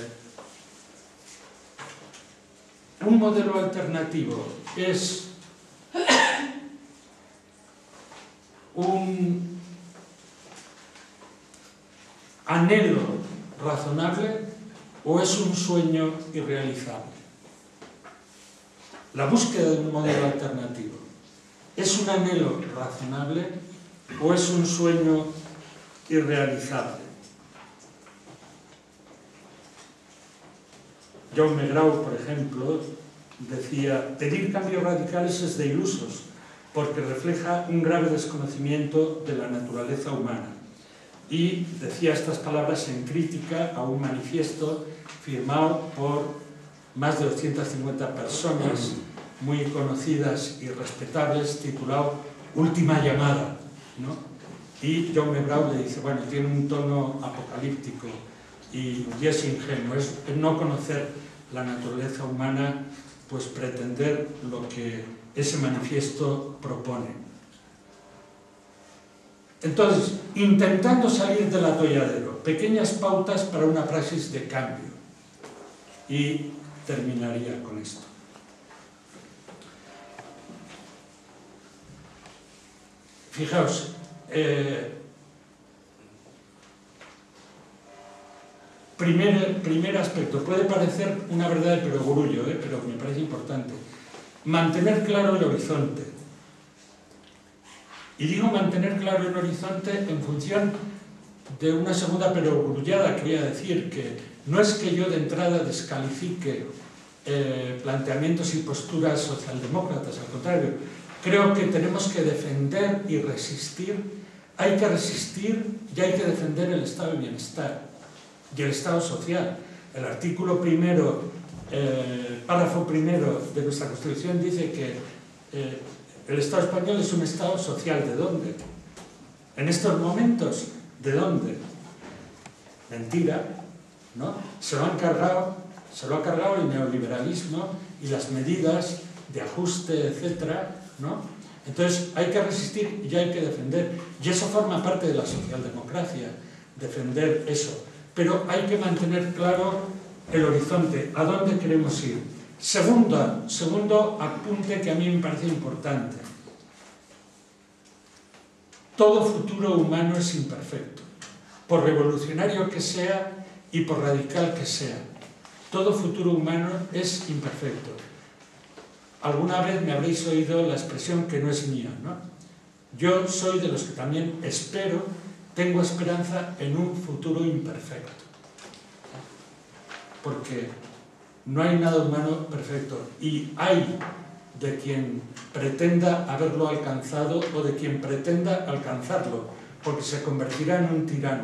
¿un modelo alternativo es un anhelo razonable o es un sueño irrealizable? La búsqueda de un modelo alternativo, ¿es un anhelo razonable o es un sueño irrealizable? Jaume Grau, por ejemplo, decía: pedir cambios radicales es de ilusos, porque refleja un grave desconocimiento de la naturaleza humana. Y decía estas palabras en crítica a un manifiesto firmado por más de doscientas cincuenta personas muy conocidas y respetables, titulado Última llamada, ¿no? Y Jaume Grau le dice, bueno, tiene un tono apocalíptico y, y es ingenuo, es no conocer la naturaleza humana, pues pretender lo que ese manifiesto propone. Entonces, intentando salir del atolladero, pequeñas pautas para una praxis de cambio. Y terminaría con esto. Fijaos, eh, primer, primer aspecto, puede parecer una verdad de perogrullo, eh, pero me parece importante. Mantener claro el horizonte. Y digo mantener claro el horizonte en función de una segunda perogrullada, quería decir que no es que yo de entrada descalifique eh, planteamientos y posturas socialdemócratas, al contrario, creo que tenemos que defender y resistir, hay que resistir y hay que defender el estado de bienestar y el estado social. El artículo primero, eh, párrafo primero de nuestra Constitución dice que eh, el Estado español es un Estado social. ¿De dónde? En estos momentos, ¿de dónde? Mentira, ¿no? Se lo han cargado, se lo ha cargado el neoliberalismo y las medidas de ajuste, etcétera, ¿no? Entonces hay que resistir y hay que defender. Y eso forma parte de la socialdemocracia, defender eso. Pero hay que mantener claro el horizonte, a dónde queremos ir. Segundo, segundo apunte que a mí me parece importante. Todo futuro humano es imperfecto, por revolucionario que sea y por radical que sea. Todo futuro humano es imperfecto. Alguna vez me habréis oído la expresión que no es mía, ¿no? Yo soy de los que también espero, tengo esperanza en un futuro imperfecto. Porque no hay nada humano perfecto y hay de quien pretenda haberlo alcanzado o de quien pretenda alcanzarlo, porque se convertirá en un tirano,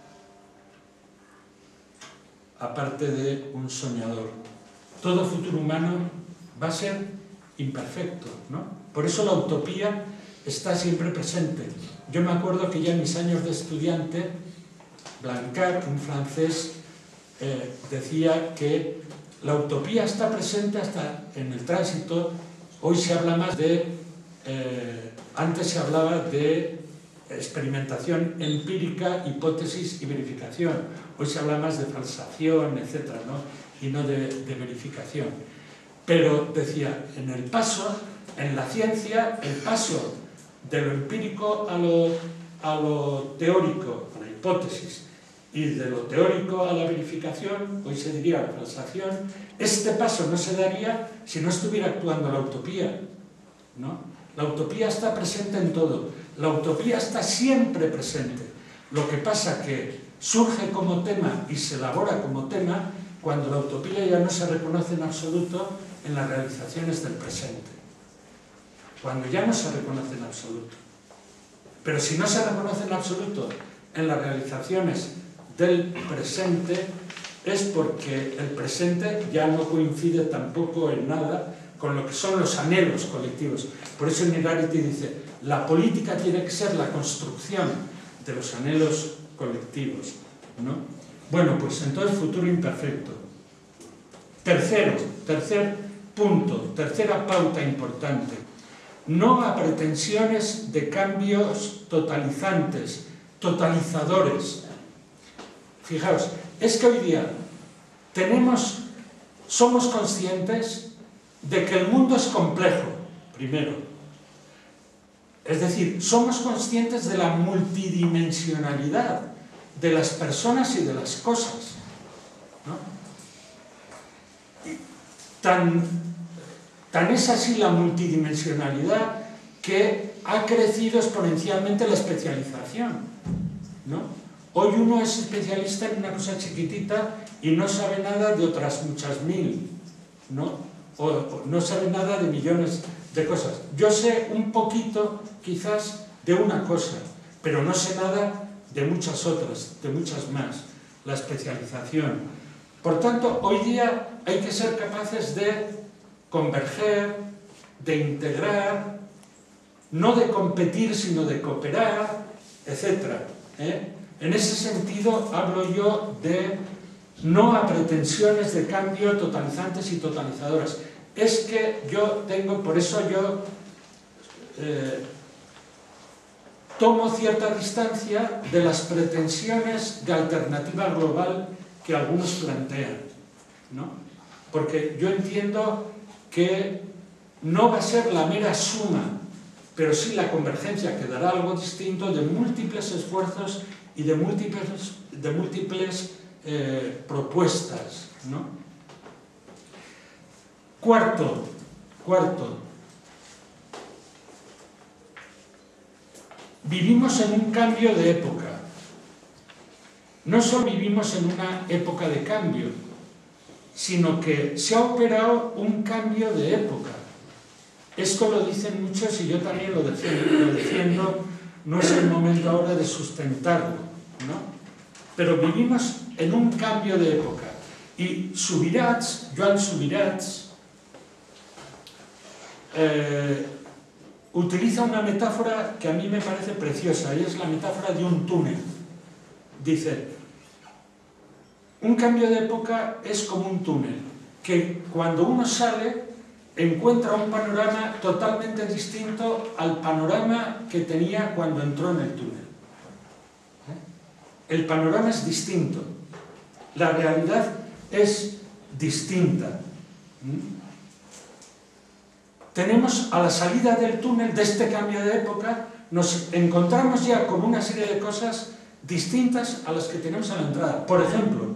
aparte de un soñador. Todo futuro humano va a ser imperfecto, ¿no? Por eso la utopía está siempre presente. Yo me acuerdo que ya en mis años de estudiante, Blanquart, un francés, eh, decía que la utopía está presente hasta en el tránsito. Hoy se habla más de, eh, antes se hablaba de experimentación empírica, hipótesis y verificación. Hoy se habla más de falsación, etcétera, ¿no? Y no de, de verificación. Pero decía, en el paso, en la ciencia, el paso de lo empírico a lo, a lo teórico, a la hipótesis, y de lo teórico a la verificación, hoy se diría la falsación, este paso no se daría si no estuviera actuando la utopía, ¿no? La utopía está presente en todo, la utopía está siempre presente. Lo que pasa que surge como tema y se elabora como tema cuando la utopía ya no se reconoce en absoluto en las realizaciones del presente. Cuando ya no se reconoce en absoluto. Pero si no se reconoce en absoluto en las realizaciones del presente, es porque el presente ya no coincide tampoco en nada con lo que son los anhelos colectivos. Por eso Irarrázaval dice, la política tiene que ser la construcción de los anhelos colectivos, ¿no? Bueno, pues entonces futuro imperfecto. Tercero, tercer punto, tercera pauta importante. No a pretensiones de cambios totalizantes, totalizadores. Fijaos, es que hoy día tenemos, somos conscientes de que el mundo es complejo, primero. Es decir, somos conscientes de la multidimensionalidad de las personas y de las cosas, ¿no? Y tan, tan es así la multidimensionalidad que ha crecido exponencialmente la especialización, ¿no? Hoy uno es especialista en una cosa chiquitita y no sabe nada de otras muchas mil, ¿no? O, o no sabe nada de millones de cosas. Yo sé un poquito, quizás, de una cosa, pero no sé nada de muchas otras, de muchas más. La especialización. Por tanto, hoy día hay que ser capaces de converger, de integrar, no de competir, sino de cooperar, etcétera. ¿Eh? En ese sentido, hablo yo de no a pretensiones de cambio totalizantes y totalizadoras. Es que yo tengo, por eso yo eh, tomo cierta distancia de las pretensiones de alternativa global que algunos plantean, ¿no? Porque yo entiendo que no va a ser la mera suma, pero sí la convergencia, que dará algo distinto de múltiples esfuerzos y de múltiples, de múltiples eh, propuestas, ¿no? Cuarto, cuarto, vivimos en un cambio de época. No solo vivimos en una época de cambio, sino que se ha operado un cambio de época. Esto lo dicen muchos y yo también lo defiendo, lo defiendo, no es el momento ahora de sustentarlo, ¿no? Pero vivimos en un cambio de época. Y Subirats, Joan Subirats, eh, utiliza una metáfora que a mí me parece preciosa, y es la metáfora de un túnel. Dice, un cambio de época es como un túnel, que cuando uno sale encuentra un panorama totalmente distinto al panorama que tenía cuando entró en el túnel. El panorama es distinto, la realidad es distinta. Tenemos a la salida del túnel de este cambio de época, nos encontramos ya con una serie de cosas distintas a las que tenemos a la entrada. Por ejemplo,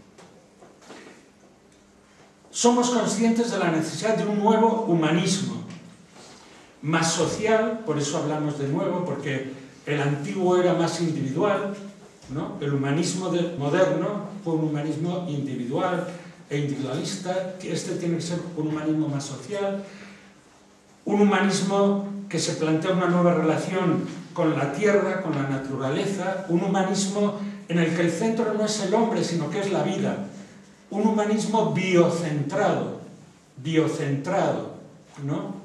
somos conscientes de la necesidad de un nuevo humanismo, más social, por eso hablamos de nuevo, porque el antiguo era más individual, ¿no? El humanismo de, moderno fue un humanismo individual e individualista, que este tiene que ser un humanismo más social, un humanismo que se plantea una nueva relación con la tierra, con la naturaleza, un humanismo en el que el centro no es el hombre, sino que es la vida, un humanismo biocentrado, biocentrado, ¿no?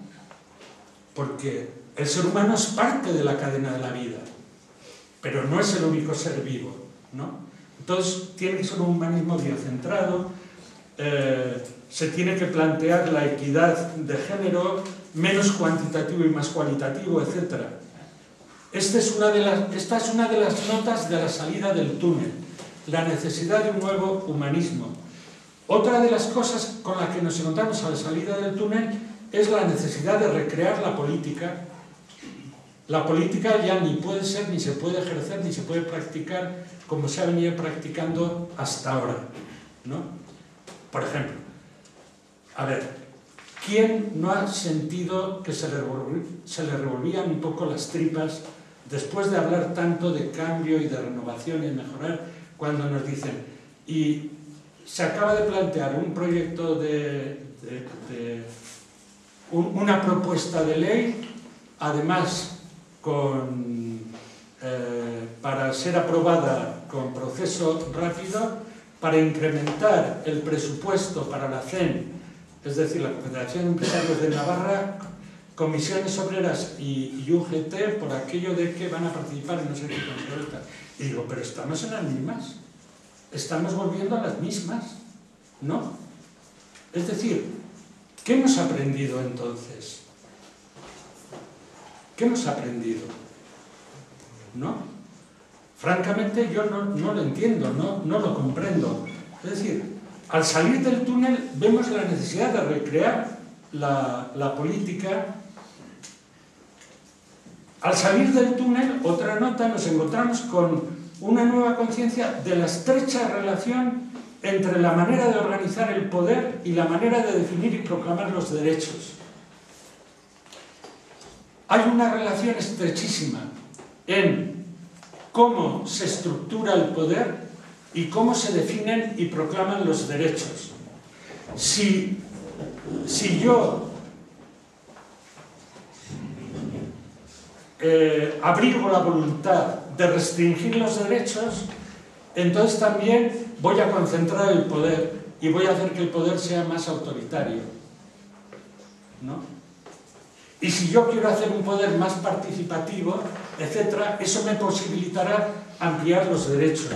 Porque el ser humano es parte de la cadena de la vida, pero no es el único ser vivo, ¿no? Entonces tiene que ser un humanismo biocentrado, eh, se tiene que plantear la equidad de género, menos cuantitativo y más cualitativo, etcétera. Este es una de las, esta es una de las notas de la salida del túnel, la necesidad de un nuevo humanismo. Otra de las cosas con las que nos encontramos a la salida del túnel es la necesidad de recrear la política. La política ya ni puede ser, ni se puede ejercer, ni se puede practicar como se ha venido practicando hasta ahora, ¿no? Por ejemplo, a ver, ¿quién no ha sentido que se le, revolv se le revolvían un poco las tripas después de hablar tanto de cambio y de renovación y de mejorar, cuando nos dicen, y se acaba de plantear un proyecto de, de, de un, una propuesta de ley, además con, eh, para ser aprobada con proceso rápido, para incrementar el presupuesto para la C E N, es decir, la Confederación de Empresarios de Navarra, Comisiones Obreras y, y U G T, por aquello de que van a participar en no sé qué consulta. Y digo, pero estamos en las mismas, estamos volviendo a las mismas, ¿no? Es decir, ¿qué hemos aprendido entonces? ¿Qué hemos aprendido? ¿No? Francamente yo no, no lo entiendo, no, no lo comprendo. Es decir, al salir del túnel vemos la necesidad de recrear la, la política. Al salir del túnel, otra nota, nos encontramos con una nueva conciencia de la estrecha relación entre la manera de organizar el poder y la manera de definir y proclamar los derechos. Hay una relación estrechísima en cómo se estructura el poder y cómo se definen y proclaman los derechos. Si, si yo eh, abrigo la voluntad de restringir los derechos, entonces también voy a concentrar el poder y voy a hacer que el poder sea más autoritario, ¿no? Y si yo quiero hacer un poder más participativo, etcétera, eso me posibilitará ampliar los derechos.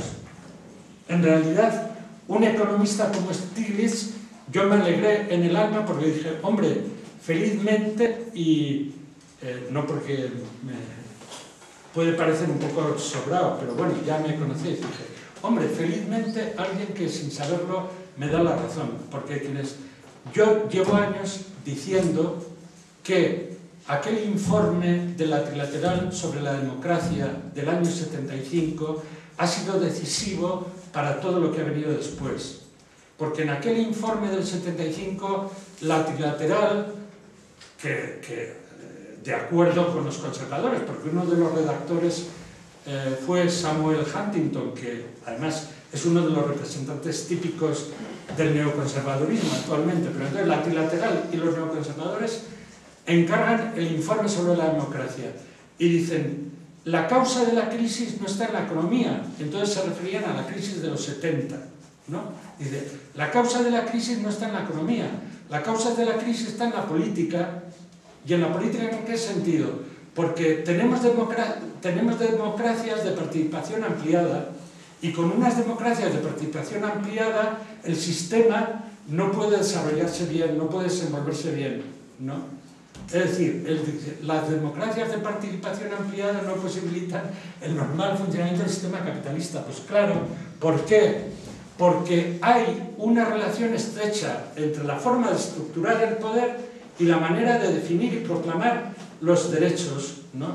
En realidad, un economista como Stiglitz, yo me alegré en el alma porque dije, hombre, felizmente, y eh, no porque me puede parecer un poco sobrado, pero bueno, ya me conocéis, dije, hombre, felizmente alguien que sin saberlo me da la razón, porque quienes... Yo llevo años diciendo que aquel informe de la Trilateral sobre la democracia del año setenta y cinco ha sido decisivo para todo lo que ha venido después. Porque en aquel informe del setenta y cinco, la Trilateral, que, que de acuerdo con los conservadores, porque uno de los redactores eh, fue Samuel Huntington, que además es uno de los representantes típicos del neoconservadurismo actualmente, pero entonces la Trilateral y los neoconservadores encargan el informe sobre la democracia y dicen, la causa de la crisis no está en la economía, entonces se referían a la crisis de los setenta, ¿no? Dice, la causa de la crisis no está en la economía, la causa de la crisis está en la política. ¿Y en la política en qué sentido? Porque tenemos, democra tenemos democracias de participación ampliada y con unas democracias de participación ampliada el sistema no puede desarrollarse bien, no puede desenvolverse bien, ¿no? Es decir, el, las democracias de participación ampliada no posibilitan el normal funcionamiento del sistema capitalista. Pues claro, ¿por qué? Porque hay una relación estrecha entre la forma de estructurar el poder y la manera de definir y proclamar los derechos, ¿no?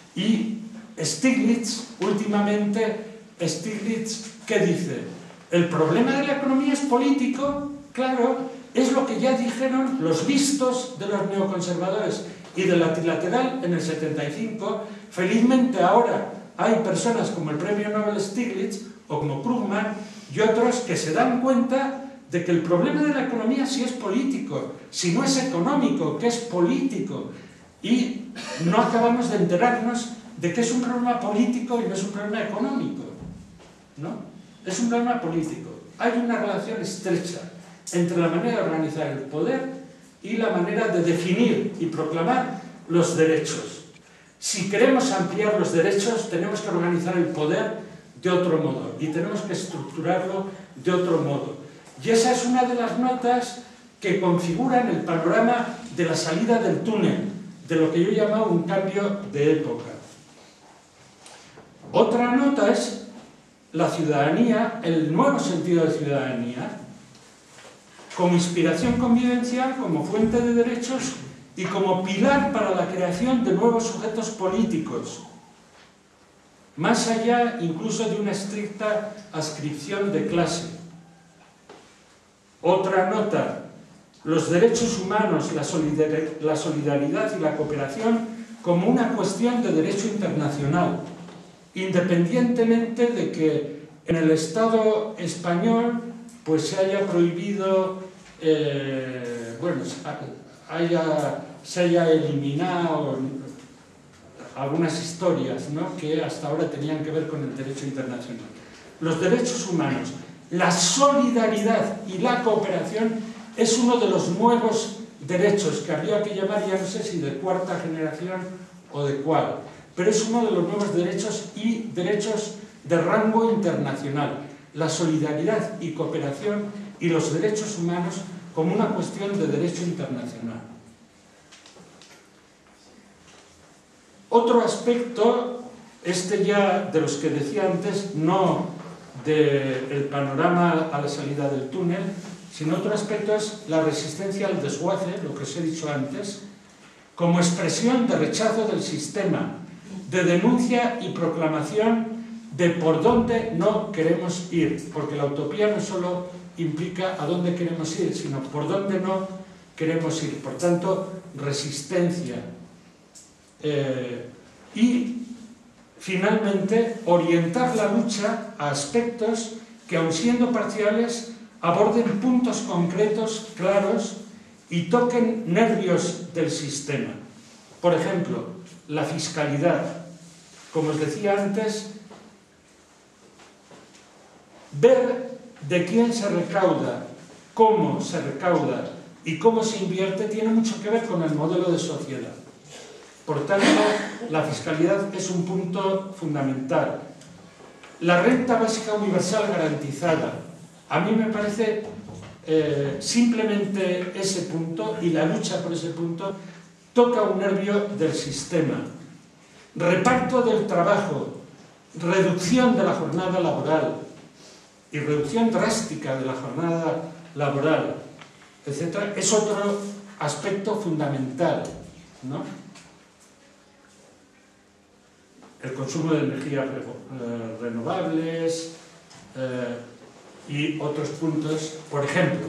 Y Stiglitz, últimamente, Stiglitz, ¿qué dice? El problema de la economía es político, claro, es lo que ya dijeron los vistos de los neoconservadores y de la Trilateral en el setenta y cinco. Felizmente ahora hay personas como el premio Nobel Stiglitz o como Krugman y otros que se dan cuenta de que el problema de la economía sí es político, si no es económico, que es político. Y no acabamos de enterarnos de que es un problema político y no es un problema económico, ¿no? Es un problema político. Hay una relación estrecha entre la manera de organizar el poder y la manera de definir y proclamar los derechos. Si queremos ampliar los derechos, tenemos que organizar el poder de otro modo y tenemos que estructurarlo de otro modo. Y esa es una de las notas que configuran el panorama de la salida del túnel, de lo que yo llamo un cambio de época. Otra nota es la ciudadanía, el nuevo sentido de ciudadanía, como inspiración convivencial, como fuente de derechos y como pilar para la creación de nuevos sujetos políticos, más allá incluso de una estricta adscripción de clase. Otra nota, los derechos humanos, la solidaridad y la cooperación como una cuestión de derecho internacional, independientemente de que en el Estado español pues se haya prohibido, eh, bueno, haya, se haya eliminado algunas historias, ¿no?, que hasta ahora tenían que ver con el derecho internacional. Los derechos humanos, la solidaridad y la cooperación es uno de los nuevos derechos que habría que llamar, ya no sé si de cuarta generación o de cuál, pero es uno de los nuevos derechos y derechos de rango internacional. La solidaridad y cooperación y los derechos humanos como una cuestión de derecho internacional. Otro aspecto, este ya de los que decía antes, no del panorama a la salida del túnel, sino otro aspecto es la resistencia al desguace, lo que os he dicho antes, como expresión de rechazo del sistema, de denuncia y proclamación de por dónde no queremos ir, porque la utopía no solo implica a dónde queremos ir, sino por dónde no queremos ir. Por tanto, resistencia. Eh, y, finalmente, orientar la lucha a aspectos que, aun siendo parciales, aborden puntos concretos, claros, y toquen nervios del sistema. Por ejemplo, la fiscalidad. Como os decía antes, ver de quién se recauda, cómo se recauda y cómo se invierte tiene mucho que ver con el modelo de sociedad. Por tanto, la fiscalidad es un punto fundamental. La renta básica universal garantizada. A mí me parece eh, simplemente ese punto y la lucha por ese punto toca un nervio del sistema. Reparto del trabajo, reducción de la jornada laboral y reducción drástica de la jornada laboral, etcétera, es otro aspecto fundamental, ¿no? El consumo de energías renovables eh, y otros puntos. Por ejemplo,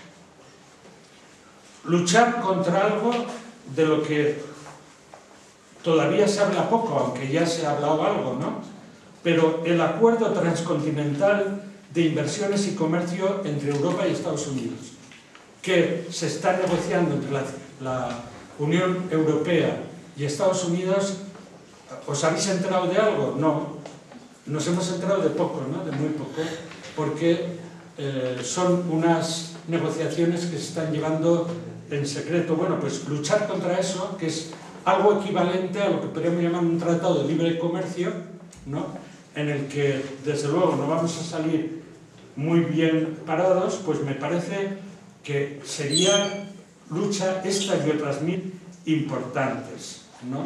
luchar contra algo de lo que todavía se habla poco, aunque ya se ha hablado algo, ¿no? Pero el acuerdo transcontinental de inversiones y comercio entre Europa y Estados Unidos, que se está negociando entre la, la Unión Europea y Estados Unidos. ¿Os habéis enterado de algo? No. Nos hemos enterado de poco, ¿no? De muy poco, porque eh, son unas negociaciones que se están llevando en secreto. Bueno, pues luchar contra eso, que es algo equivalente a lo que podríamos llamar un tratado de libre comercio, ¿no? En el que, desde luego, no vamos a salir muy bien parados, pues me parece que sería lucha esta y otras mil importantes, ¿no?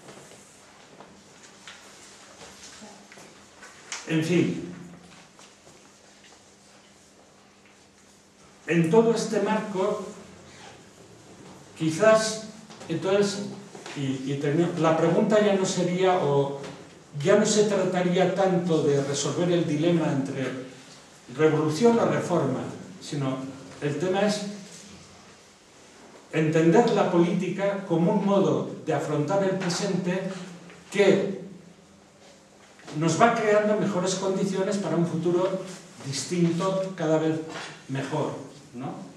En fin, en todo este marco, quizás, entonces, y, y termino, la pregunta ya no sería, o ya no se trataría tanto de resolver el dilema entre revolución o reforma, sino el tema es entender la política como un modo de afrontar el presente que nos va creando mejores condiciones para un futuro distinto, cada vez mejor, ¿no?